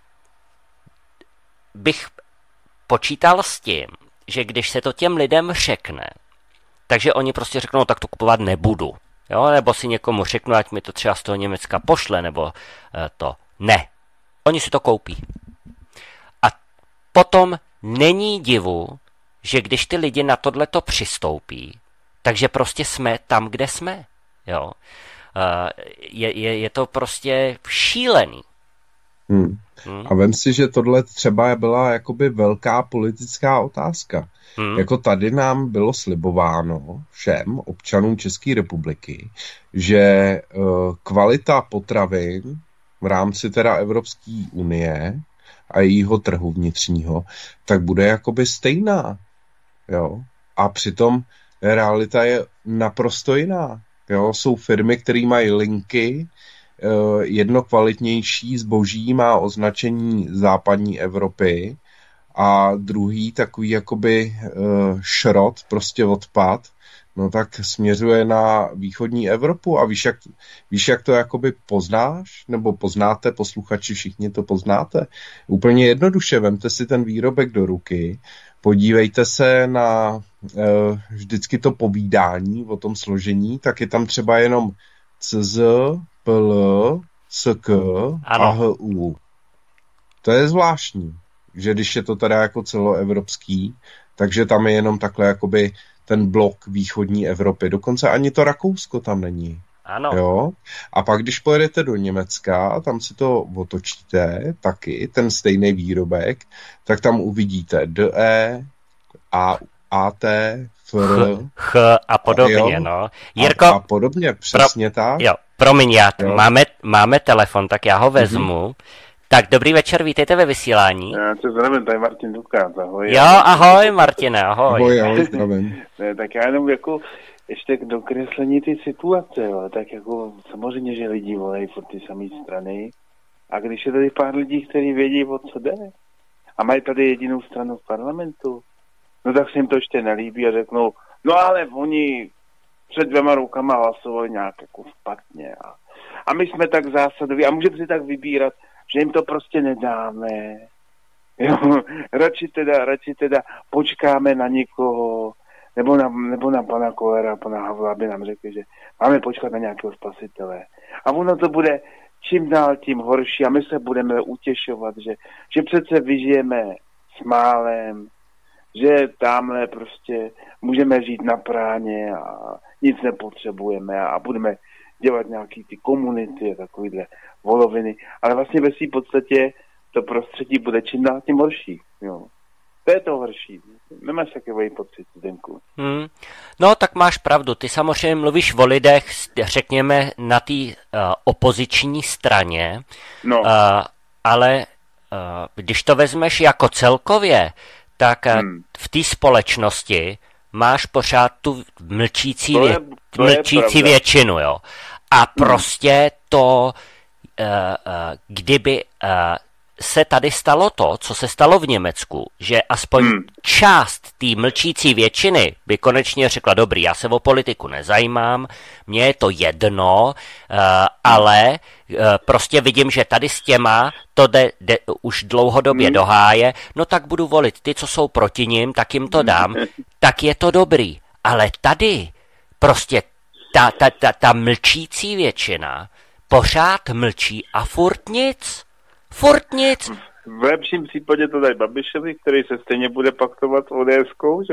bych počítal s tím, že když se to těm lidem řekne, takže oni prostě řeknou, tak to kupovat nebudu. Jo, nebo si někomu řeknu, ať mi to třeba z toho Německa pošle, nebo to. Ne. Oni si to koupí. A potom není divu, že když ty lidi na tohleto přistoupí, takže prostě jsme tam, kde jsme. Jo. Je to prostě šílený. A vem si, že tohle třeba byla jakoby velká politická otázka. Jako tady nám bylo slibováno všem občanům České republiky, že kvalita potravin v rámci teda Evropské unie a jejího trhu vnitřního, tak bude jakoby stejná. Jo? A přitom realita je naprosto jiná. Jo? Jsou firmy, které mají linky, jedno kvalitnější zboží má označení západní Evropy a druhý takový jakoby šrot, prostě odpad, no tak směřuje na východní Evropu a víš, jak to jakoby poznáš, nebo poznáte, posluchači všichni to poznáte. Úplně jednoduše, vemte si ten výrobek do ruky, podívejte se na vždycky to povídání o tom složení, tak je tam třeba jenom CZ, PL, SK a HU. To je zvláštní, že když je to teda jako celoevropský, takže tam je jenom takhle jakoby ten blok východní Evropy. Dokonce ani to Rakousko tam není. Ano. Jo? A pak, když pojedete do Německa, tam si to otočíte taky, ten stejný výrobek, tak tam uvidíte DE, AT, FR, H a podobně, no. Jirko, a podobně, přesně tak. Jo, promiň, máme telefon, tak já ho vezmu. Tak dobrý večer, vítejte ve vysílání. Já se zdravím, tady Martin Dukát, ahoj. Jo, ahoj Martine, ahoj. Ahoj, zdravím. Tak já jenom jako ještě k dokreslení ty situace, jo. Tak jako samozřejmě, že lidi volají furt ty samé strany a když je tady pár lidí, kteří vědí, o co jde a mají tady jedinou stranu v parlamentu, no tak se jim to ještě nelíbí a řeknou, no ale oni před 2 rokama hlasovali nějak jako špatně a my jsme tak zásadoví a můžeme si tak vybírat, že jim to prostě nedáme. Jo, radši teda počkáme na někoho, nebo na pana Kollera, pana Havla, aby nám řekli, že máme počkat na nějakého spasitele. A ono to bude čím dál tím horší a my se budeme utěšovat, že přece vyžijeme s málem, že tamhle prostě můžeme žít na práně a nic nepotřebujeme a budeme dělat nějaký ty komunity a takovýhle voloviny, ale vlastně ve své podstatě to prostředí bude čím dál tím horší. Jo. To je to horší. Nemáš takový pocit, Zdenku. No, tak máš pravdu. Ty samozřejmě mluvíš o lidech, řekněme, na té opoziční straně, No. Ale když to vezmeš jako celkově, tak v té společnosti máš pořád tu mlčící většinu, jo. A prostě to, kdyby se tady stalo to, co se stalo v Německu, že aspoň část té mlčící většiny by konečně řekla, dobrý, já se o politiku nezajímám, mně je to jedno, ale prostě vidím, že tady s těma to jde už dlouhodobě do háje, no tak budu volit ty, co jsou proti nim, tak jim to dám, tak je to dobrý. Ale tady prostě ta mlčící většina pořád mlčí a furt nic. V lepším případě to dají Babišovi, který se stejně bude paktovat s ODS-kou,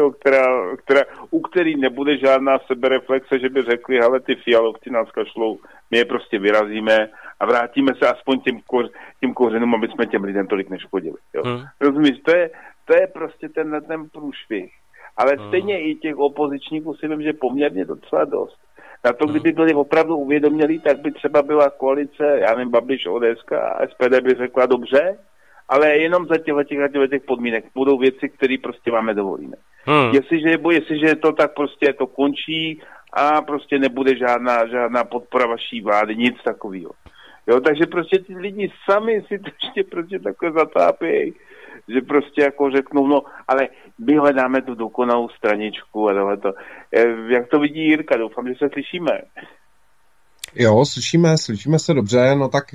u který nebude žádná sebereflexe, že by řekli, hele, ty fialovci nás kašlou, my je prostě vyrazíme a vrátíme se aspoň tím kořenům, aby jsme těm lidem tolik neškodili. Jo. Rozumíš, to je prostě ten průšvih. Ale stejně i těch opozičníků si vím, že poměrně docela dost. Na to, kdyby byli opravdu uvědomělí, tak by třeba byla koalice, já nevím, Babiš, ODS a SPD by řekla dobře, ale jenom za těch podmínek budou věci, které prostě máme dovolíme. Jestliže to tak prostě to končí a prostě nebude žádná podpora vaší vlády, nic takového. Jo, takže prostě ty lidi sami si to ještě prostě takhle zatápějí, že prostě jako řeknou, no, ale my hledáme tu dokonalou straničku a tohleto. Jak to vidí Jirka? Doufám, že se slyšíme. Jo, slyšíme se dobře, no tak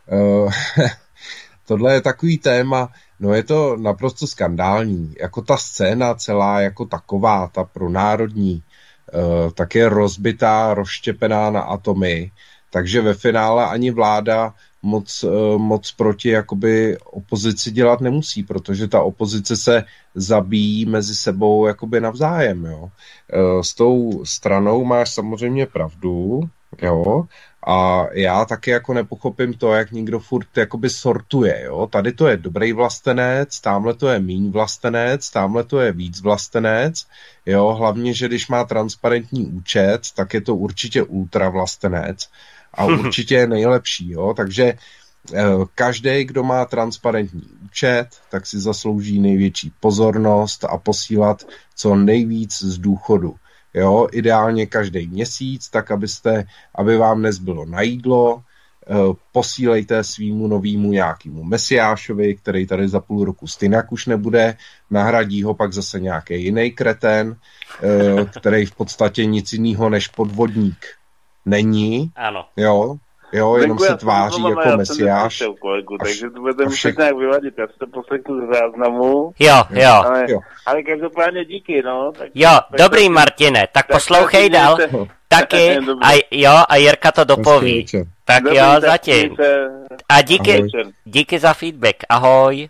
tohle je takový téma, no je to naprosto skandální. Jako ta scéna celá jako taková, ta pronárodní, tak je rozbitá, rozštěpená na atomy, takže ve finále ani vláda moc proti jakoby opozici dělat nemusí, protože ta opozice se zabíjí mezi sebou jakoby navzájem, jo. S tou stranou máš samozřejmě pravdu, jo, a já taky jako nepochopím to, jak někdo furt jakoby sortuje, jo. Tady to je dobrý vlastenec, tamhle to je míň vlastenec, tamhle to je víc vlastenec, jo, hlavně, že když má transparentní účet, tak je to určitě ultra vlastenec a určitě je nejlepší, jo, takže každý, kdo má transparentní účet, tak si zaslouží největší pozornost a posílat co nejvíc z důchodu. Jo, ideálně každý měsíc, tak aby vám nezbylo na jídlo, posílejte svýmu novýmu nějakému mesiášovi, který tady za půl roku stejnak už nebude, nahradí ho pak zase nějaký jiný kreten, který v podstatě nic jiného než podvodník není. Ano. Jo, jenom se tváří jako mesiáš. Takže to budeme muset nějak vyladit, já si to poslechnu z záznamu. Jo. Ale každopádně díky, no. Dobrý Martine, tak poslouchej dál. Taky, a Jirka to dopoví. Tak dobrý, jo, zatím. A díky za feedback, ahoj.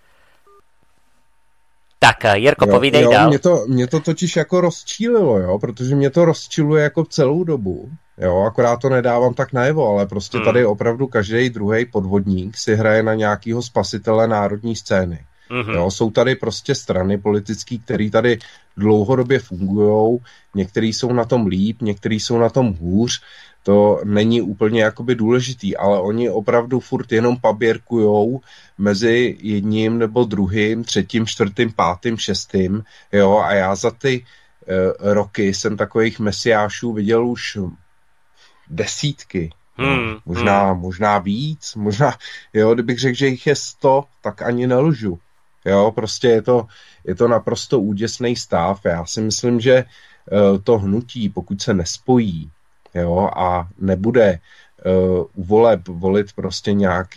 Tak, Jirko, povídej dál. Mě to totiž jako rozčílilo, jo, protože mě to rozčiluje jako celou dobu. Jo, akorát to nedávám tak najevo, ale prostě tady opravdu každý druhý podvodník si hraje na nějakýho spasitele národní scény. Jo, jsou tady prostě strany politické, které tady dlouhodobě fungujou, některý jsou na tom líp, některý jsou na tom hůř, to není úplně jakoby důležitý, ale oni opravdu furt jenom paběrkujou mezi jedním nebo druhým, třetím, čtvrtým, pátým, šestým, jo, a já za ty roky jsem takových mesiášů viděl už desítky, možná víc, možná, jo, kdybych řekl, že jich je 100, tak ani nelžu, jo, prostě je to naprosto úděsný stav. Já si myslím, že to hnutí, pokud se nespojí, jo, a nebude u voleb volit prostě nějak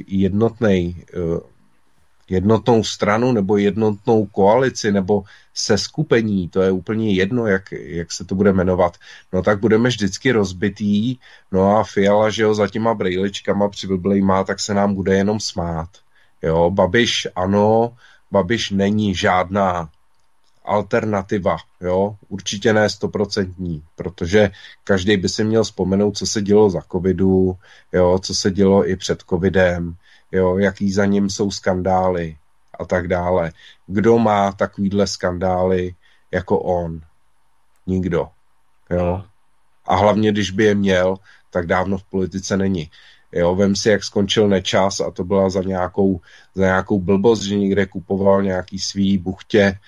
jednotnou stranu nebo jednotnou koalici nebo seskupení, to je úplně jedno, jak se to bude jmenovat, no tak budeme vždycky rozbitý, no a Fiala, že jo, za těma brejličkama přiblblejma, tak se nám bude jenom smát. Jo, Babiš ano, Babiš není žádná alternativa, jo, určitě ne 100%, protože každý by si měl vzpomenout, co se dělo za covidu, jo, co se dělo i před covidem, jo, jaký za ním jsou skandály a tak dále. Kdo má takovýhle skandály jako on? Nikdo, jo. A hlavně, když by je měl, tak dávno v politice není. Jo, vem si, jak skončil Nečas a to byla za nějakou blbost, že někde kupoval nějaký svý buchtě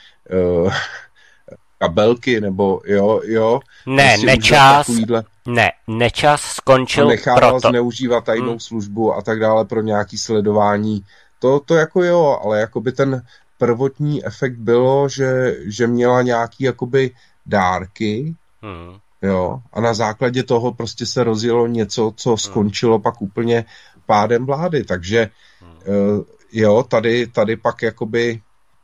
kabelky, nebo jo. Ne, Nečas skončil nechával zneužívat tajnou službu a tak dále pro nějaký sledování. To jako jo, ale jakoby ten prvotní efekt bylo, že měla nějaký jakoby dárky, jo, a na základě toho prostě se rozjelo něco, co skončilo pak úplně pádem vlády, takže jo, tady pak jakoby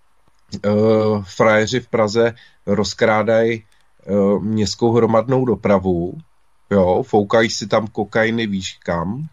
frajeři v Praze rozkrádají městskou hromadnou dopravu, jo, foukají si tam kokainy víš kam,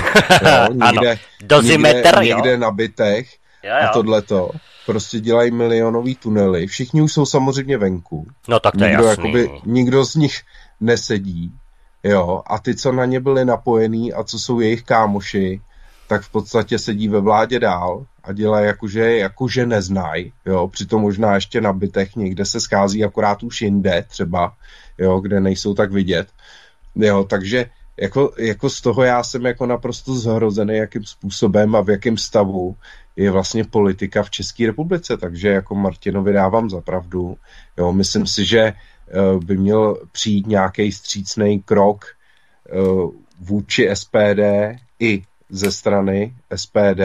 jo, někde na bytech a tohleto, prostě dělají milionový tunely, všichni už jsou samozřejmě venku, no tak to je jasný. Nikdo z nich nesedí, jo, a ty, co na ně byli napojený a co jsou jejich kámoši, tak v podstatě sedí ve vládě dál a dělají jakože neznají, jo, přitom možná ještě na bytech někde se schází akorát už jinde třeba, jo, kde nejsou tak vidět, jo, takže jako z toho já jsem jako naprosto zhrozený, jakým způsobem a v jakém stavu je vlastně politika v České republice, takže jako Martinovi dávám za pravdu, jo, myslím si, že by měl přijít nějaký vstřícný krok vůči SPD i ze strany SPD,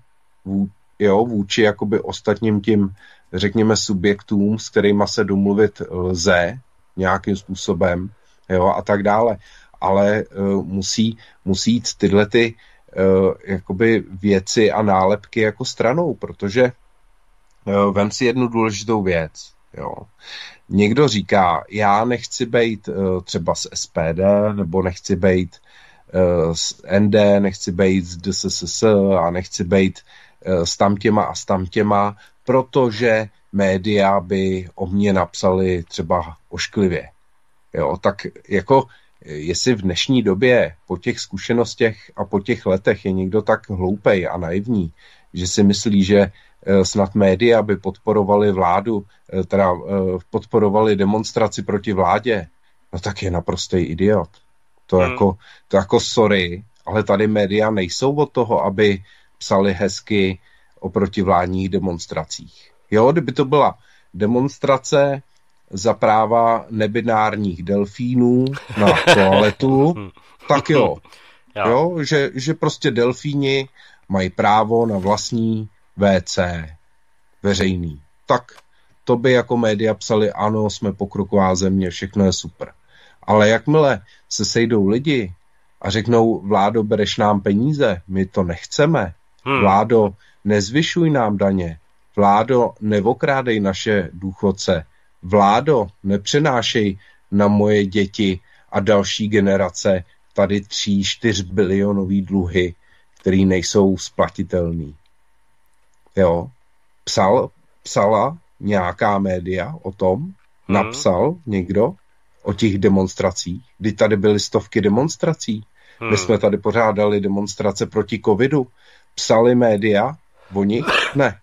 vůči jakoby ostatním tím, řekněme, subjektům, s kterýma se domluvit lze nějakým způsobem, jo, a tak dále. Ale musí jít tyhle ty jakoby věci a nálepky jako stranou, protože vem si jednu důležitou věc, jo. Někdo říká, já nechci bejt třeba z SPD, nebo nechci bejt z ND, nechci bejt z DSSS a nechci bejt s tamtěma, protože média by o mně napsali třeba ošklivě. Jo, tak jako jestli v dnešní době po těch zkušenostech a po těch letech je někdo tak hloupej a naivní, že si myslí, že snad média by podporovali vládu, teda podporovali demonstraci proti vládě, no tak je naprostý idiot. To jako sorry, ale tady média nejsou od toho, aby psali hezky o protivládních demonstracích. Jo, kdyby to byla demonstrace za práva nebinárních delfínů na toaletu, tak jo. Jo, že prostě delfíni mají právo na vlastní WC veřejný. Tak to by jako média psali, ano, jsme pokroková země, všechno je super. Ale jakmile se sejdou lidi a řeknou, vládo, bereš nám peníze, my to nechceme, vládo, nezvyšuj nám daně, vládo, neokrádej naše důchodce, vládo, nepřenášej na moje děti a další generace tady 3-4 bilionový dluhy, který nejsou splatitelný. Jo, psala nějaká média o tom, napsal někdo o těch demonstracích, kdy tady byly stovky demonstrací. My jsme tady pořádali demonstrace proti covidu. Psali média o nich? Ne.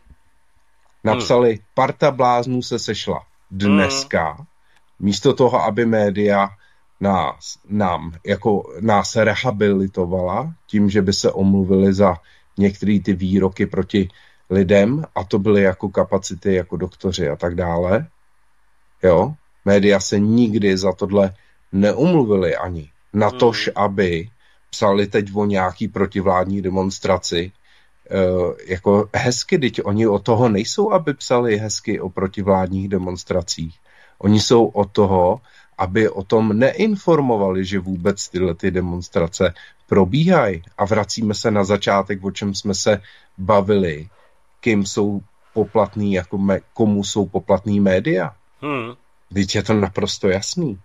Napsali, parta bláznů se sešla dneska, místo toho, aby média nás rehabilitovala tím, že by se omluvili za některé ty výroky proti lidem, a to byly jako kapacity, jako doktoři a tak dále. Jo? Média se nikdy za tohle neomluvili ani. Natož, aby psali teď o nějaký protivládní demonstraci, jako hezky, teď oni od toho nejsou, aby psali hezky o protivládních demonstracích. Oni jsou od toho, aby o tom neinformovali, že vůbec tyhle ty demonstrace probíhají. A vracíme se na začátek, o čem jsme se bavili, kým jsou poplatný, jako komu jsou poplatný média. Teď je to naprosto jasný.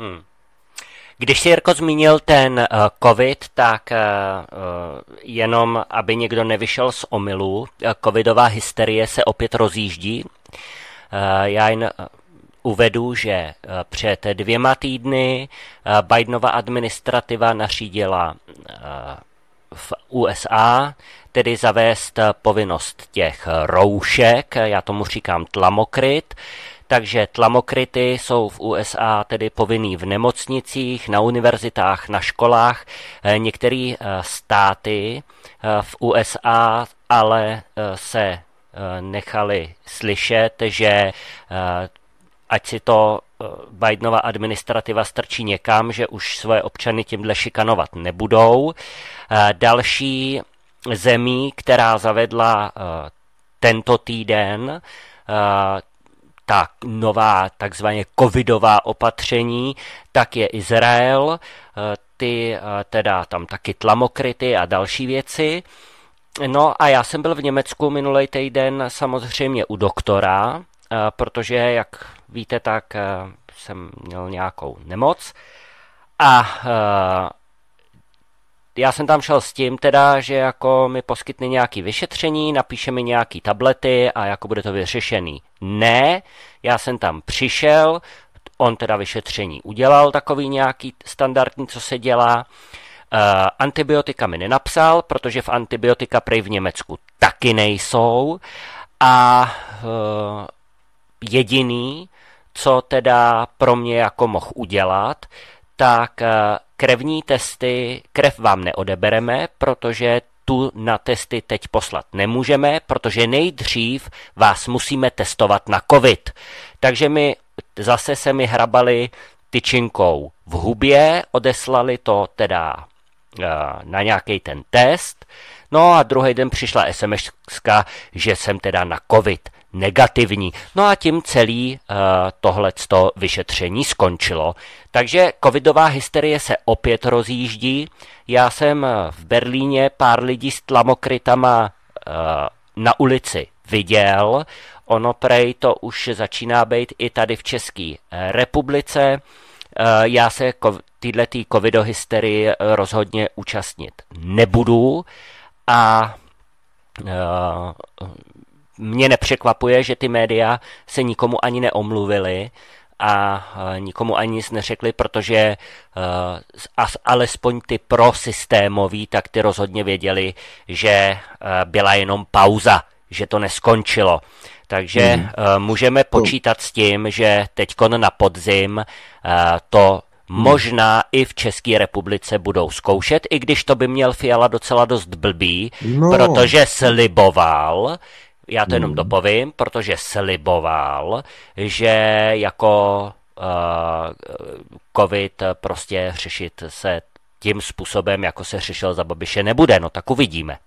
Když jsi, Jirko, zmínil ten covid, tak jenom, aby někdo nevyšel z omylu, covidová hysterie se opět rozjíždí. Já jen uvedu, že před 2 týdny Bidenova administrativa nařídila v USA tedy zavést povinnost těch roušek, já tomu říkám tlamokryt. Takže tlamokryty jsou v USA tedy povinný v nemocnicích, na univerzitách, na školách. Některé státy v USA ale se nechali slyšet, že ať si to Bidenova administrativa strčí někam, že už svoje občany tímhle šikanovat nebudou. Další zemí, která zavedla tento týden ta nová takzvaně covidová opatření, tak je Izrael, ty teda tam taky tlamokryty a další věci. No a já jsem byl v Německu minulý týden samozřejmě u doktora, protože, jak víte, tak jsem měl nějakou nemoc a já jsem tam šel s tím teda, že jako mi poskytne nějaké vyšetření, napíše mi nějaké tablety a jako bude to vyřešený. Ne, já jsem tam přišel, on teda vyšetření udělal, takový nějaký standardní, co se dělá. Antibiotika mi nenapsal, protože v antibiotika prej v Německu taky nejsou. A jediný, co teda pro mě jako mohl udělat, tak krevní testy, krev vám neodebereme, protože tu na testy teď poslat nemůžeme, protože nejdřív vás musíme testovat na covid. Takže zase se mi hrabali tyčinkou v hubě, odeslali to teda na nějaký ten test, no a druhý den přišla SMS-ka, že jsem teda na covid negativní. No a tím celý tohleto vyšetření skončilo. Takže covidová hysterie se opět rozjíždí. Já jsem v Berlíně pár lidí s tlamokrytama na ulici viděl. Ono prej to už začíná být i tady v České republice. Já se této covidohysterii rozhodně účastnit nebudu a mě nepřekvapuje, že ty média se nikomu ani neomluvily a nikomu ani nic neřekli, protože alespoň ty prosystémoví, tak ty rozhodně věděli, že byla jenom pauza, že to neskončilo. Takže můžeme počítat s tím, že teďkon na podzim to možná i v České republice budou zkoušet, i když to by měl Fiala docela dost blbý, protože sliboval, já to jenom dopovím, protože sliboval, že jako covid prostě řešit se tím způsobem, jako se řešil za Babiše, nebude. No tak uvidíme.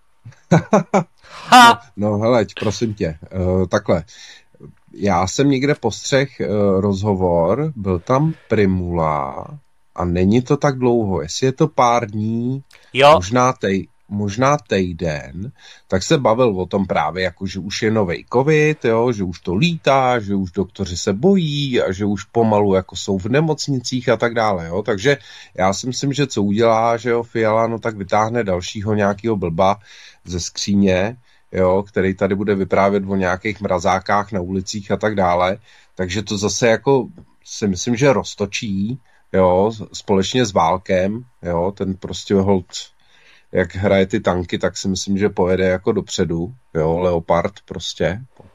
No heleď, prosím tě, takhle. Já jsem někde postřeh rozhovor, byl tam Primula a není to tak dlouho, jestli je to pár dní, jo. Možná týden, tak se bavil o tom právě, jako že už je novej covid, jo, že už to lítá, že už doktoři se bojí a že už pomalu jako jsou v nemocnicích a tak dále, jo. Takže já si myslím, že co udělá, že jo, Fiala, no tak vytáhne dalšího nějakého blba ze skříně, jo, který tady bude vyprávět o nějakých mrazákách na ulicích a tak dále. Takže to zase jako si myslím, že roztočí, jo, společně s Válkem, jo, ten prostě hold, jak hraje ty tanky, tak si myslím, že pojede jako dopředu, jo, Leopard prostě,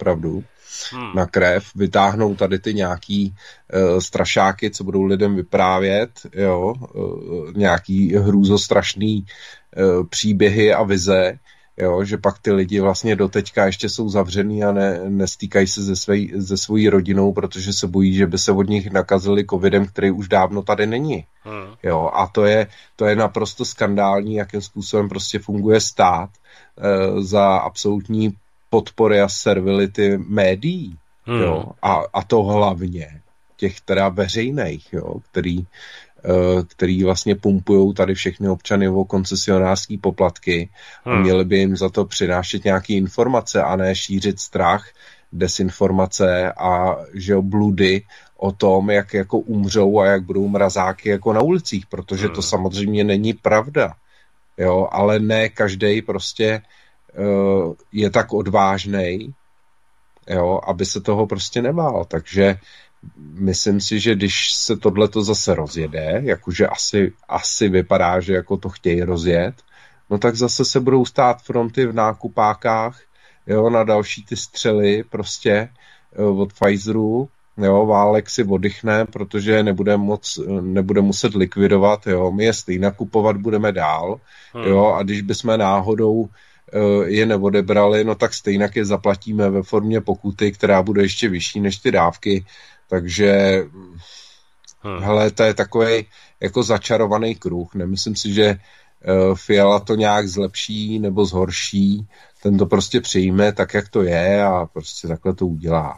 opravdu na krev, vytáhnou tady ty nějaký strašáky, co budou lidem vyprávět, jo, nějaký hrůzostrašný příběhy a vize, jo, že pak ty lidi vlastně doteďka ještě jsou zavřený a nestýkají se se svojí rodinou, protože se bojí, že by se od nich nakazili covidem, který už dávno tady není. Jo, a to je naprosto skandální, jakým způsobem prostě funguje stát za absolutní podpory a servility médií. Jo, a to hlavně těch teda veřejných, jo, který vlastně pumpujou tady všechny občany o koncesionářský poplatky a měli by jim za to přinášet nějaké informace a ne šířit strach, desinformace a že bludy o tom, jak jako umřou a jak budou mrazáky jako na ulicích, protože to samozřejmě není pravda. Jo, ale ne každej prostě je tak odvážnej, jo, aby se toho prostě nebál. Takže myslím si, že když se tohleto zase rozjede, jakože asi vypadá, že jako to chtějí rozjet, no tak zase se budou stát fronty v nákupákách, jo, na další ty střely prostě od Pfizeru, jo, Válek si oddychne, protože nebude muset likvidovat, jo, my je stejně nakupovat budeme dál, jo, a když bychom náhodou je neodebrali, no tak stejně je zaplatíme ve formě pokuty, která bude ještě vyšší než ty dávky, takže hele, to je takový jako začarovaný kruh. Nemyslím si, že Fiala to nějak zlepší nebo zhorší, ten to prostě přijme tak, jak to je a prostě takhle to udělá.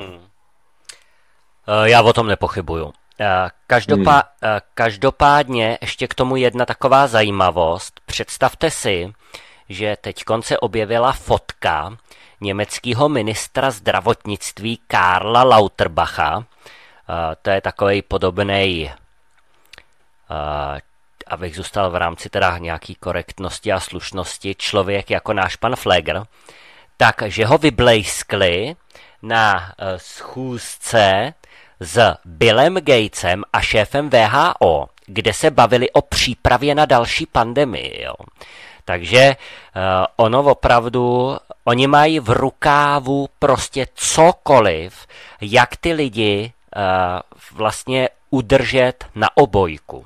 Já o tom nepochybuju. Každopádně ještě k tomu jedna taková zajímavost. Představte si, že teď se objevila fotka německého ministra zdravotnictví Karla Lauterbacha. To je takovej podobnej, abych zůstal v rámci teda nějaký korektnosti a slušnosti, člověk jako náš pan Pfleger, takže ho vyblejskli na schůzce s Billem Gatesem a šéfem WHO, kde se bavili o přípravě na další pandemii. Jo. Takže ono opravdu, oni mají v rukávu prostě cokoliv, jak ty lidi vlastně udržet na obojku.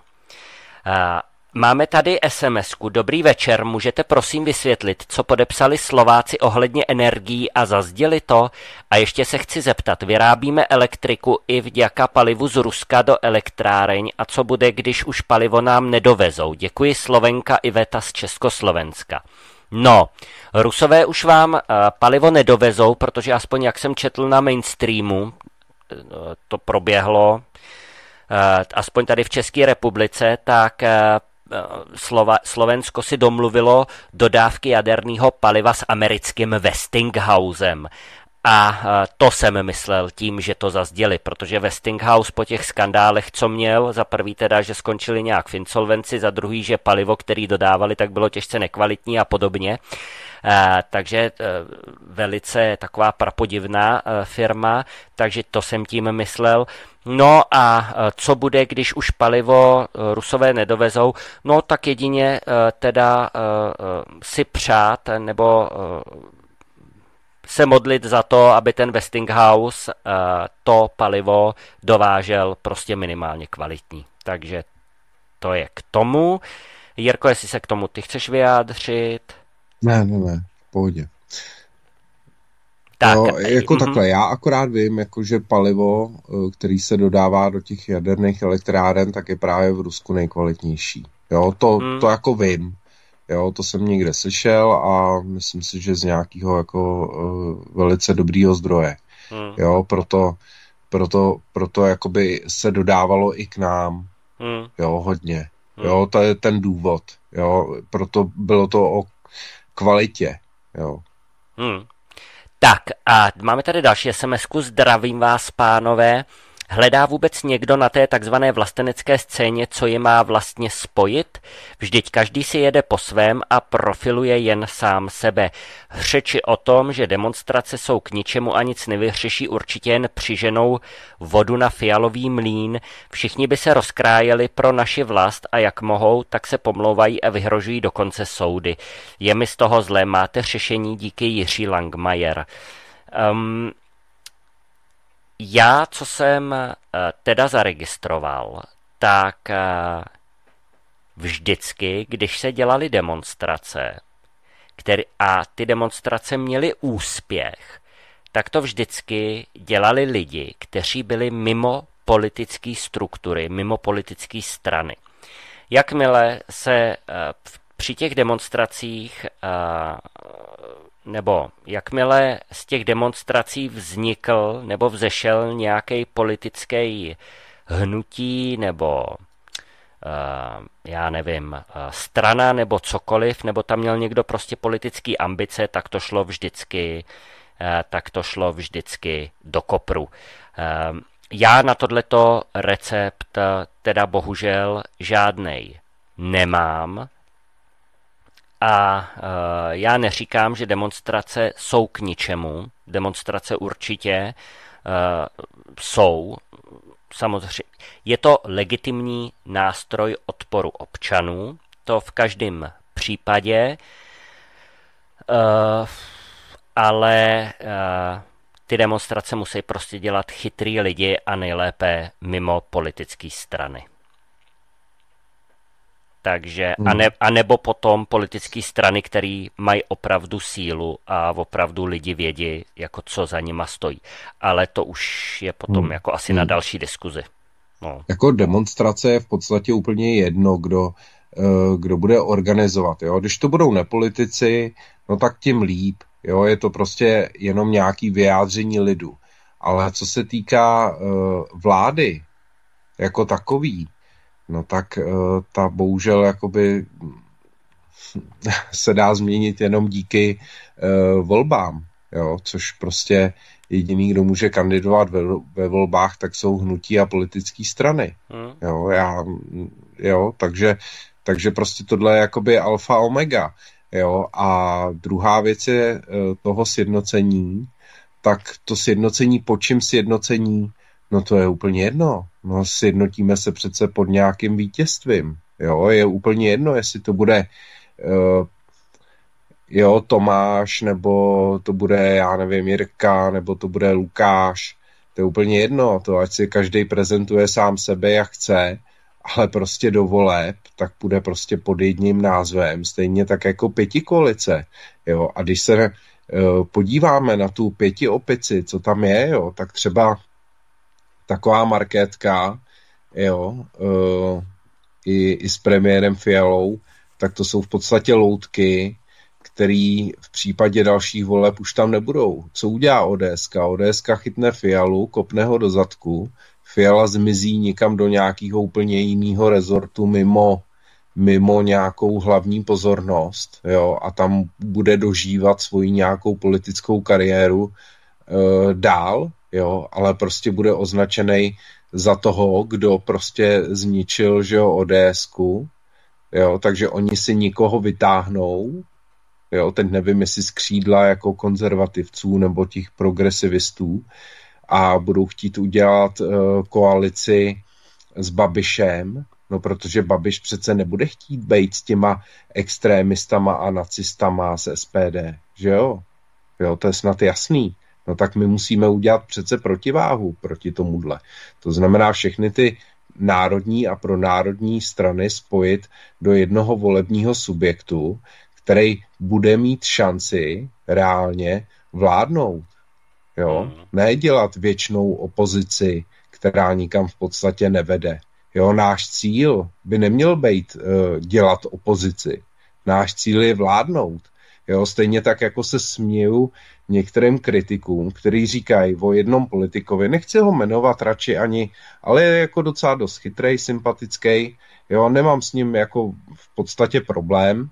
Máme tady SMS-ku. Dobrý večer, můžete prosím vysvětlit, co podepsali Slováci ohledně energií a zazděli to? A ještě se chci zeptat, vyrábíme elektriku i vďaka palivu z Ruska do elektráreň a co bude, když už palivo nám nedovezou? Děkuji, Slovenka Iveta z Československa. No, Rusové už vám palivo nedovezou, protože aspoň jak jsem četl na mainstreamu, to proběhlo, aspoň tady v České republice, tak Slovensko si domluvilo dodávky jaderného paliva s americkým Westinghousem. A to jsem myslel tím, že to zazděli, protože Westinghouse po těch skandálech, co měl, za prvý teda, že skončili nějak v insolvenci, za druhý, že palivo, který dodávali, tak bylo těžce nekvalitní a podobně. Takže velice taková prapodivná firma, takže to jsem tím myslel. No a co bude, když už palivo Rusové nedovezou? No tak jedině teda si přát nebo se modlit za to, aby ten Westinghouse to palivo dovážel prostě minimálně kvalitní. Takže to je k tomu. Jirko, jestli se k tomu ty chceš vyjádřit? Ne, v pohodě. Tak, no, jako takhle, já akorát vím, jako, že palivo, který se dodává do těch jaderných elektráren, tak je právě v Rusku nejkvalitnější. Jo, to jako vím. Jo, to jsem někde slyšel a myslím si, že z nějakého jako velice dobrýho zdroje. Jo, proto jakoby se dodávalo i k nám. Jo, hodně. Jo, to je ten důvod. Jo, proto bylo to o kvalitě. Jo. Tak a máme tady další SMS-ku. Zdravím vás, pánové. Hledá vůbec někdo na té takzvané vlastenecké scéně, co je má vlastně spojit? Vždyť každý si jede po svém a profiluje jen sám sebe. Řeči o tom, že demonstrace jsou k ničemu a nic nevyřeší, určitě jen přiženou vodu na fialový mlýn. Všichni by se rozkrájeli pro naši vlast a jak mohou, tak se pomlouvají a vyhrožují dokonce soudy. Je mi z toho zlé, máte řešení, díky Jiří Langmajer. Já, co jsem teda zaregistroval, tak vždycky, když se dělaly demonstrace, a ty demonstrace měly úspěch, tak to vždycky dělali lidi, kteří byli mimo politické struktury, mimo politické strany. Jakmile se při těch demonstracích nebo jakmile z těch demonstrací vznikl nebo vzešel nějaký politický hnutí nebo já nevím, strana nebo cokoliv, nebo tam měl někdo prostě politický ambice, tak to šlo vždycky do kopru. Já na tohleto recept teda bohužel žádnej nemám a já neříkám, že demonstrace jsou k ničemu. Demonstrace určitě jsou. Samozřejmě. Je to legitimní nástroj odporu občanů, to v každém případě, ale ty demonstrace musí prostě dělat chytrý lidi a nejlépe mimo politické strany. Takže, a nebo potom politické strany, které mají opravdu sílu a opravdu lidi vědí, jako co za nima stojí. Ale to už je potom jako asi na další diskuzi. No. Jako demonstrace je v podstatě úplně jedno, kdo bude organizovat. Jo? Když to budou nepolitici, no tak tím líp. Jo? Je to prostě jenom nějaký vyjádření lidu. Ale co se týká vlády jako takový, no tak ta bohužel jakoby se dá změnit jenom díky volbám, jo? Což prostě jediný, kdo může kandidovat ve volbách, tak jsou hnutí a politické strany. Takže prostě tohle je jakoby alfa omega. Jo? A druhá věc je toho sjednocení, tak to sjednocení, po čím sjednocení, no to je úplně jedno. No sjednotíme se přece pod nějakým vítězstvím. Jo? Je úplně jedno, jestli to bude Tomáš, nebo to bude, já nevím, Jirka, nebo to bude Lukáš. To je úplně jedno. To ať si každý prezentuje sám sebe, jak chce, ale prostě do voleb, tak půjde prostě pod jedním názvem. Stejně tak jako pětikoalice. Jo? A když se podíváme na tu pětiopici, co tam je, jo, tak třeba taková markétka, jo, i s premiérem Fialou, tak to jsou v podstatě loutky, který v případě dalších voleb už tam nebudou. Co udělá ODSka? ODSka chytne Fialu, kopne ho do zadku, Fiala zmizí někam do nějakého úplně jiného rezortu mimo nějakou hlavní pozornost, jo, a tam bude dožívat svoji nějakou politickou kariéru dál, jo, ale prostě bude označený za toho, kdo prostě zničil, že jo, ODSku, jo, takže oni si nikoho vytáhnou, jo, teď nevím, jestli z křídla jako konzervativců nebo těch progresivistů a budou chtít udělat koalici s Babišem, no protože Babiš přece nebude chtít být s těma extrémistama a nacistama z SPD, že jo? Jo, to je snad jasný. No tak my musíme udělat přece protiváhu proti tomuhle. To znamená všechny ty národní a pronárodní strany spojit do jednoho volebního subjektu, který bude mít šanci reálně vládnout. Jo? Ne dělat věčnou opozici, která nikam v podstatě nevede. Jo? Náš cíl by neměl být dělat opozici. Náš cíl je vládnout. Jo? Stejně tak, jako se směju některým kritikům, kteří říkají o jednom politikovi, nechci ho jmenovat radši ani, ale je jako docela dost chytrej, sympatický, jo? Nemám s ním jako v podstatě problém,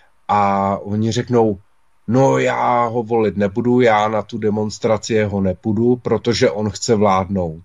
a oni řeknou, no já ho volit nebudu, já na tu demonstraci ho nepůjdu, protože on chce vládnout.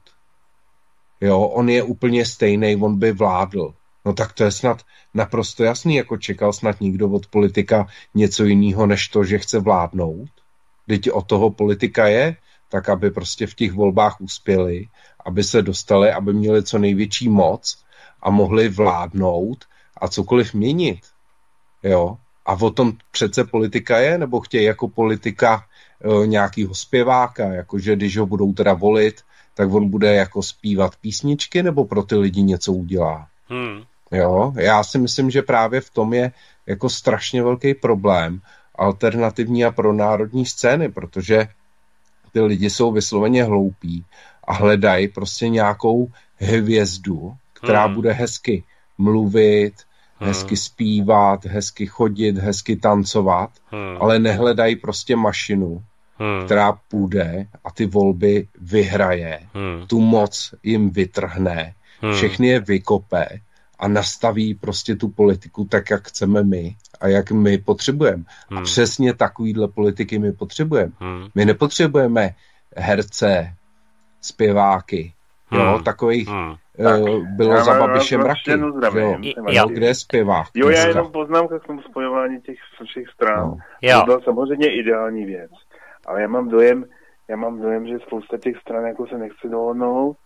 Jo, on je úplně stejný, on by vládl. No tak to je snad naprosto jasný, jako čekal snad nikdo od politika něco jiného, než to, že chce vládnout. Vždyť od toho politika je, tak aby prostě v těch volbách uspěli, aby se dostali, aby měli co největší moc a mohli vládnout a cokoliv měnit. Jo. A o tom přece politika je, nebo chtějí jako politika nějakýho zpěváka, jakože když ho budou teda volit, tak on bude jako zpívat písničky, nebo pro ty lidi něco udělá. Jo, já si myslím, že právě v tom je jako strašně velký problém alternativní a pronárodní scény, protože ty lidi jsou vysloveně hloupí a hledají prostě nějakou hvězdu, která bude hezky mluvit, hezky zpívat, hezky chodit, hezky tancovat, ale nehledají prostě mašinu, která půjde a ty volby vyhraje, tu moc jim vytrhne, všechny je vykope a nastaví prostě tu politiku tak, jak chceme my a jak my potřebujeme. A přesně takovýhle politiky my potřebujeme. My nepotřebujeme herce, zpěváky, jo, takových bylo za Babiše mraky, jo, kde je zpěvák. Jo, já jenom poznámka k tomu spojování těch všech stran. No. To byla samozřejmě ideální věc. Ale já mám dojem, že spousta těch stran jako se nechce dohodnout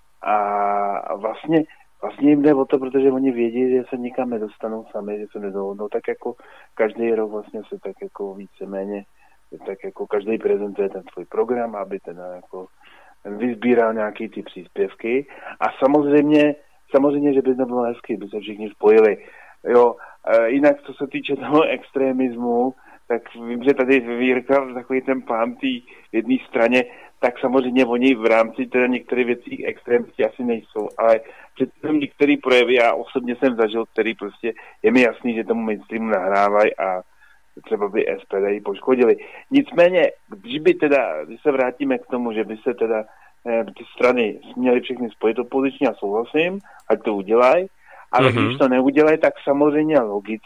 a vlastně jim jde o to, protože oni vědí, že se nikam nedostanou sami, že se nedohodnou, tak jako každý rok vlastně se tak jako víceméně, tak jako každý prezentuje ten svůj program, aby ten jako vyzbíral nějaký ty příspěvky a samozřejmě, že by to bylo hezky, by se všichni spojili. Jo, jinak co se týče toho extremismu, tak vím, že tady Vírka takový ten pán té jedné straně, tak samozřejmě oni v rámci teda některých věcí extrémisti asi nejsou, ale přece některé projevy já osobně jsem zažil, který prostě je mi jasný, že tomu mainstreamu nahrávají a třeba by SPD ji poškodili. Nicméně, když se vrátíme k tomu, že by se teda ty strany měly všechny spojit opozičně a souhlasím, ať to udělají, ale když to neudělají, tak samozřejmě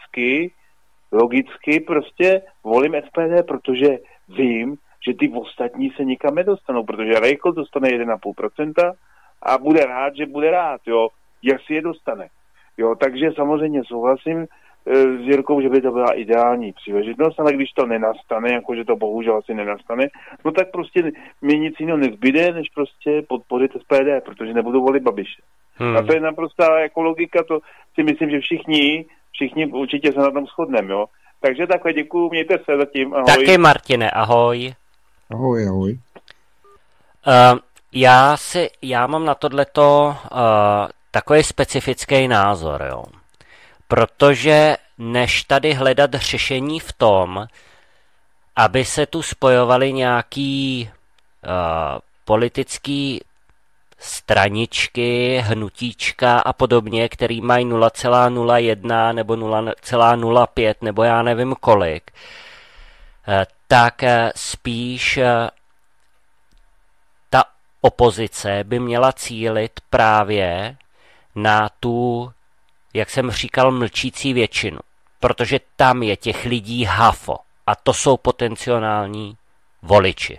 logicky prostě volím SPD, protože vím, že ty ostatní se nikam nedostanou, protože Reichel dostane 1,5% a bude rád, že bude rád, jo, jak si je dostane. Jo, takže samozřejmě souhlasím s Jirkou, že by to byla ideální příležitost, ale když to nenastane, jakože to bohužel asi nenastane, no tak prostě mi nic jiného nezbyde, než prostě podpořit SPD, protože nebudu volit Babiše. A to je naprostá jako logika, to si myslím, že všichni určitě se na tom shodneme, jo. Takže takhle děkuju, mějte se zatím, ahoj. Taky Martine, ahoj. Ahoj. Já mám na tohleto takový specifický názor, jo. Protože než tady hledat řešení v tom, aby se tu spojovaly nějaký politický straničky, hnutíčka a podobně, který mají 0,01 nebo 0,05 nebo já nevím kolik, tak spíš ta opozice by měla cílit právě na tu, jak jsem říkal, mlčící většinu. Protože tam je těch lidí hafo. A to jsou potenciální voliči.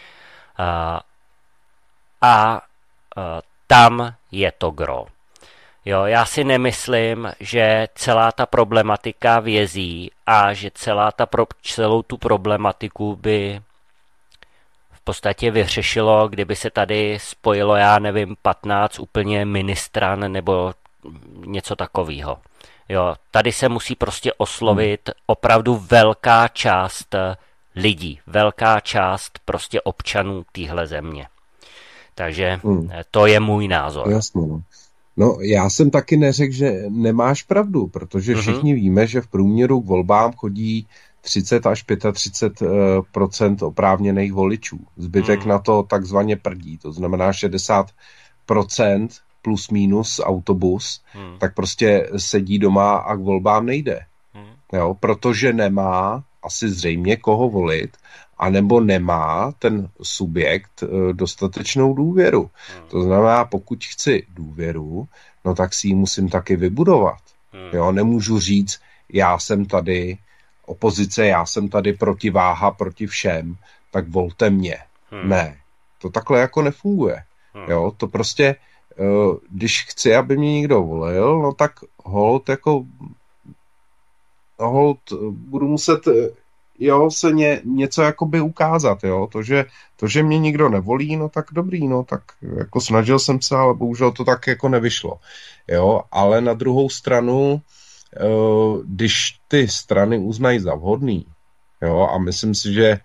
Tam je to gro. Jo, já si nemyslím, že celá ta problematika vězí a že celou tu problematiku by v podstatě vyřešilo, kdyby se tady spojilo, já nevím, 15 úplně ministran nebo něco takového. Jo, tady se musí prostě oslovit opravdu velká část lidí, velká část prostě občanů téhle země. Takže to je můj názor. Jasně, no. No, já jsem taky neřekl, že nemáš pravdu, protože všichni víme, že v průměru k volbám chodí 30 až 35% oprávněných voličů. Zbytek na to takzvaně prdí, to znamená 60% plus minus autobus, tak prostě sedí doma a k volbám nejde. Jo, protože nemá asi zřejmě koho volit, anebo nemá ten subjekt dostatečnou důvěru. To znamená, pokud chci důvěru, no tak si ji musím taky vybudovat. Jo, nemůžu říct, já jsem tady opozice, já jsem tady protiváha proti všem, tak volte mě. Ne, to takhle jako nefunguje. Jo, to prostě, když chci, aby mě někdo volil, no tak holt budu muset se něco jakoby ukázat, jo, to, že mě nikdo nevolí, no tak dobrý, no tak jako snažil jsem se, ale bohužel to tak jako nevyšlo, jo, ale na druhou stranu, když ty strany uznají za vhodný, jo, a myslím si, že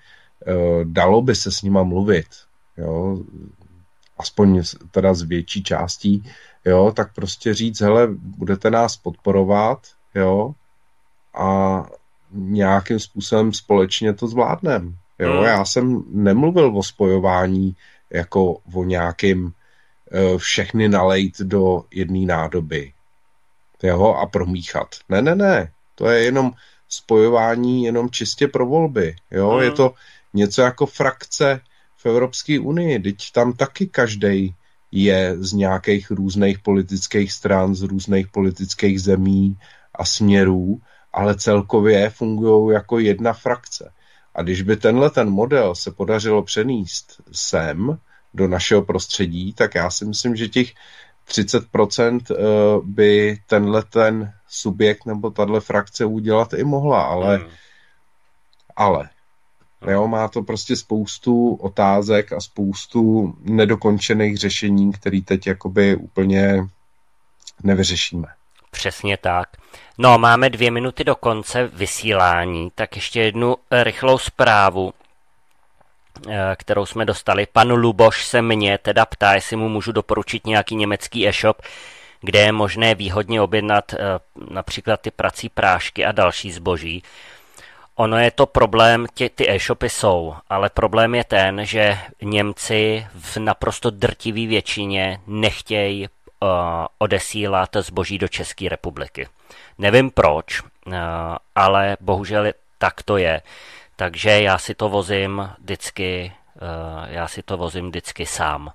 dalo by se s nima mluvit, jo, aspoň teda z větší částí, jo, tak prostě říct, hele, budete nás podporovat, jo, a nějakým způsobem společně to zvládneme. Jo, já jsem nemluvil o spojování jako o nějakým všechny nalejt do jedné nádoby. Jo, a promíchat. Ne. To je jenom spojování jenom čistě pro volby. Jo, je to něco jako frakce v Evropské unii. Teď tam taky každej je z nějakých různých politických stran, z různých politických zemí a směrů, ale celkově fungují jako jedna frakce. A když by ten model se podařilo přenést sem do našeho prostředí, tak já si myslím, že těch 30% by ten subjekt nebo tato frakce udělat i mohla, ale jo, má to prostě spoustu otázek a spoustu nedokončených řešení, které teď jakoby úplně nevyřešíme. Přesně tak. No, máme 2 minuty do konce vysílání, tak ještě jednu rychlou zprávu, kterou jsme dostali. Pan Luboš se mě teda ptá, jestli mu můžu doporučit nějaký německý e-shop, kde je možné výhodně objednat například ty prací prášky a další zboží. Ono je to problém, ty e-shopy jsou, ale problém je ten, že Němci v naprosto drtivé většině nechtějí odesílat zboží do České republiky. Nevím proč, ale bohužel tak to je. Takže já si to vozím vždycky sám.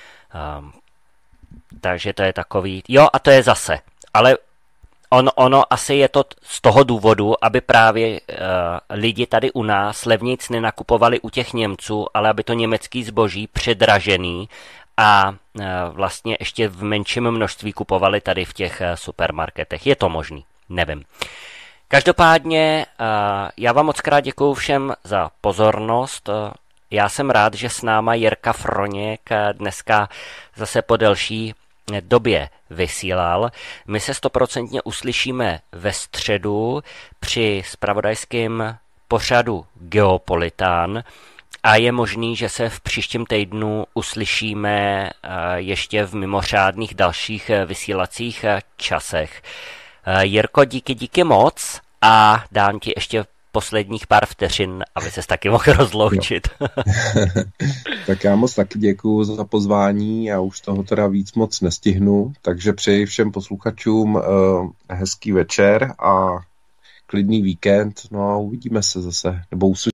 Takže to je takový... Jo, a to je zase. Ale ono asi je to z toho důvodu, aby právě lidi tady u nás levnic nenakupovali u těch Němců, ale aby to německý zboží předražený a vlastně ještě v menším množství kupovali tady v těch supermarketech. Je to možný? Nevím. Každopádně já vám moc krát děkuju všem za pozornost. Já jsem rád, že s náma Jirka Froněk dneska zase po delší době vysílal. My se 100% uslyšíme ve středu při zpravodajském pořadu Geopolitán a je možný, že se v příštím týdnu uslyšíme ještě v mimořádných dalších vysílacích časech. Jirko, díky moc a dám ti ještě posledních pár vteřin, aby ses taky mohl rozloučit. Tak já moc taky děkuju za pozvání, já už toho teda víc moc nestihnu, takže přeji všem posluchačům hezký večer a klidný víkend, no a uvidíme se zase, nebo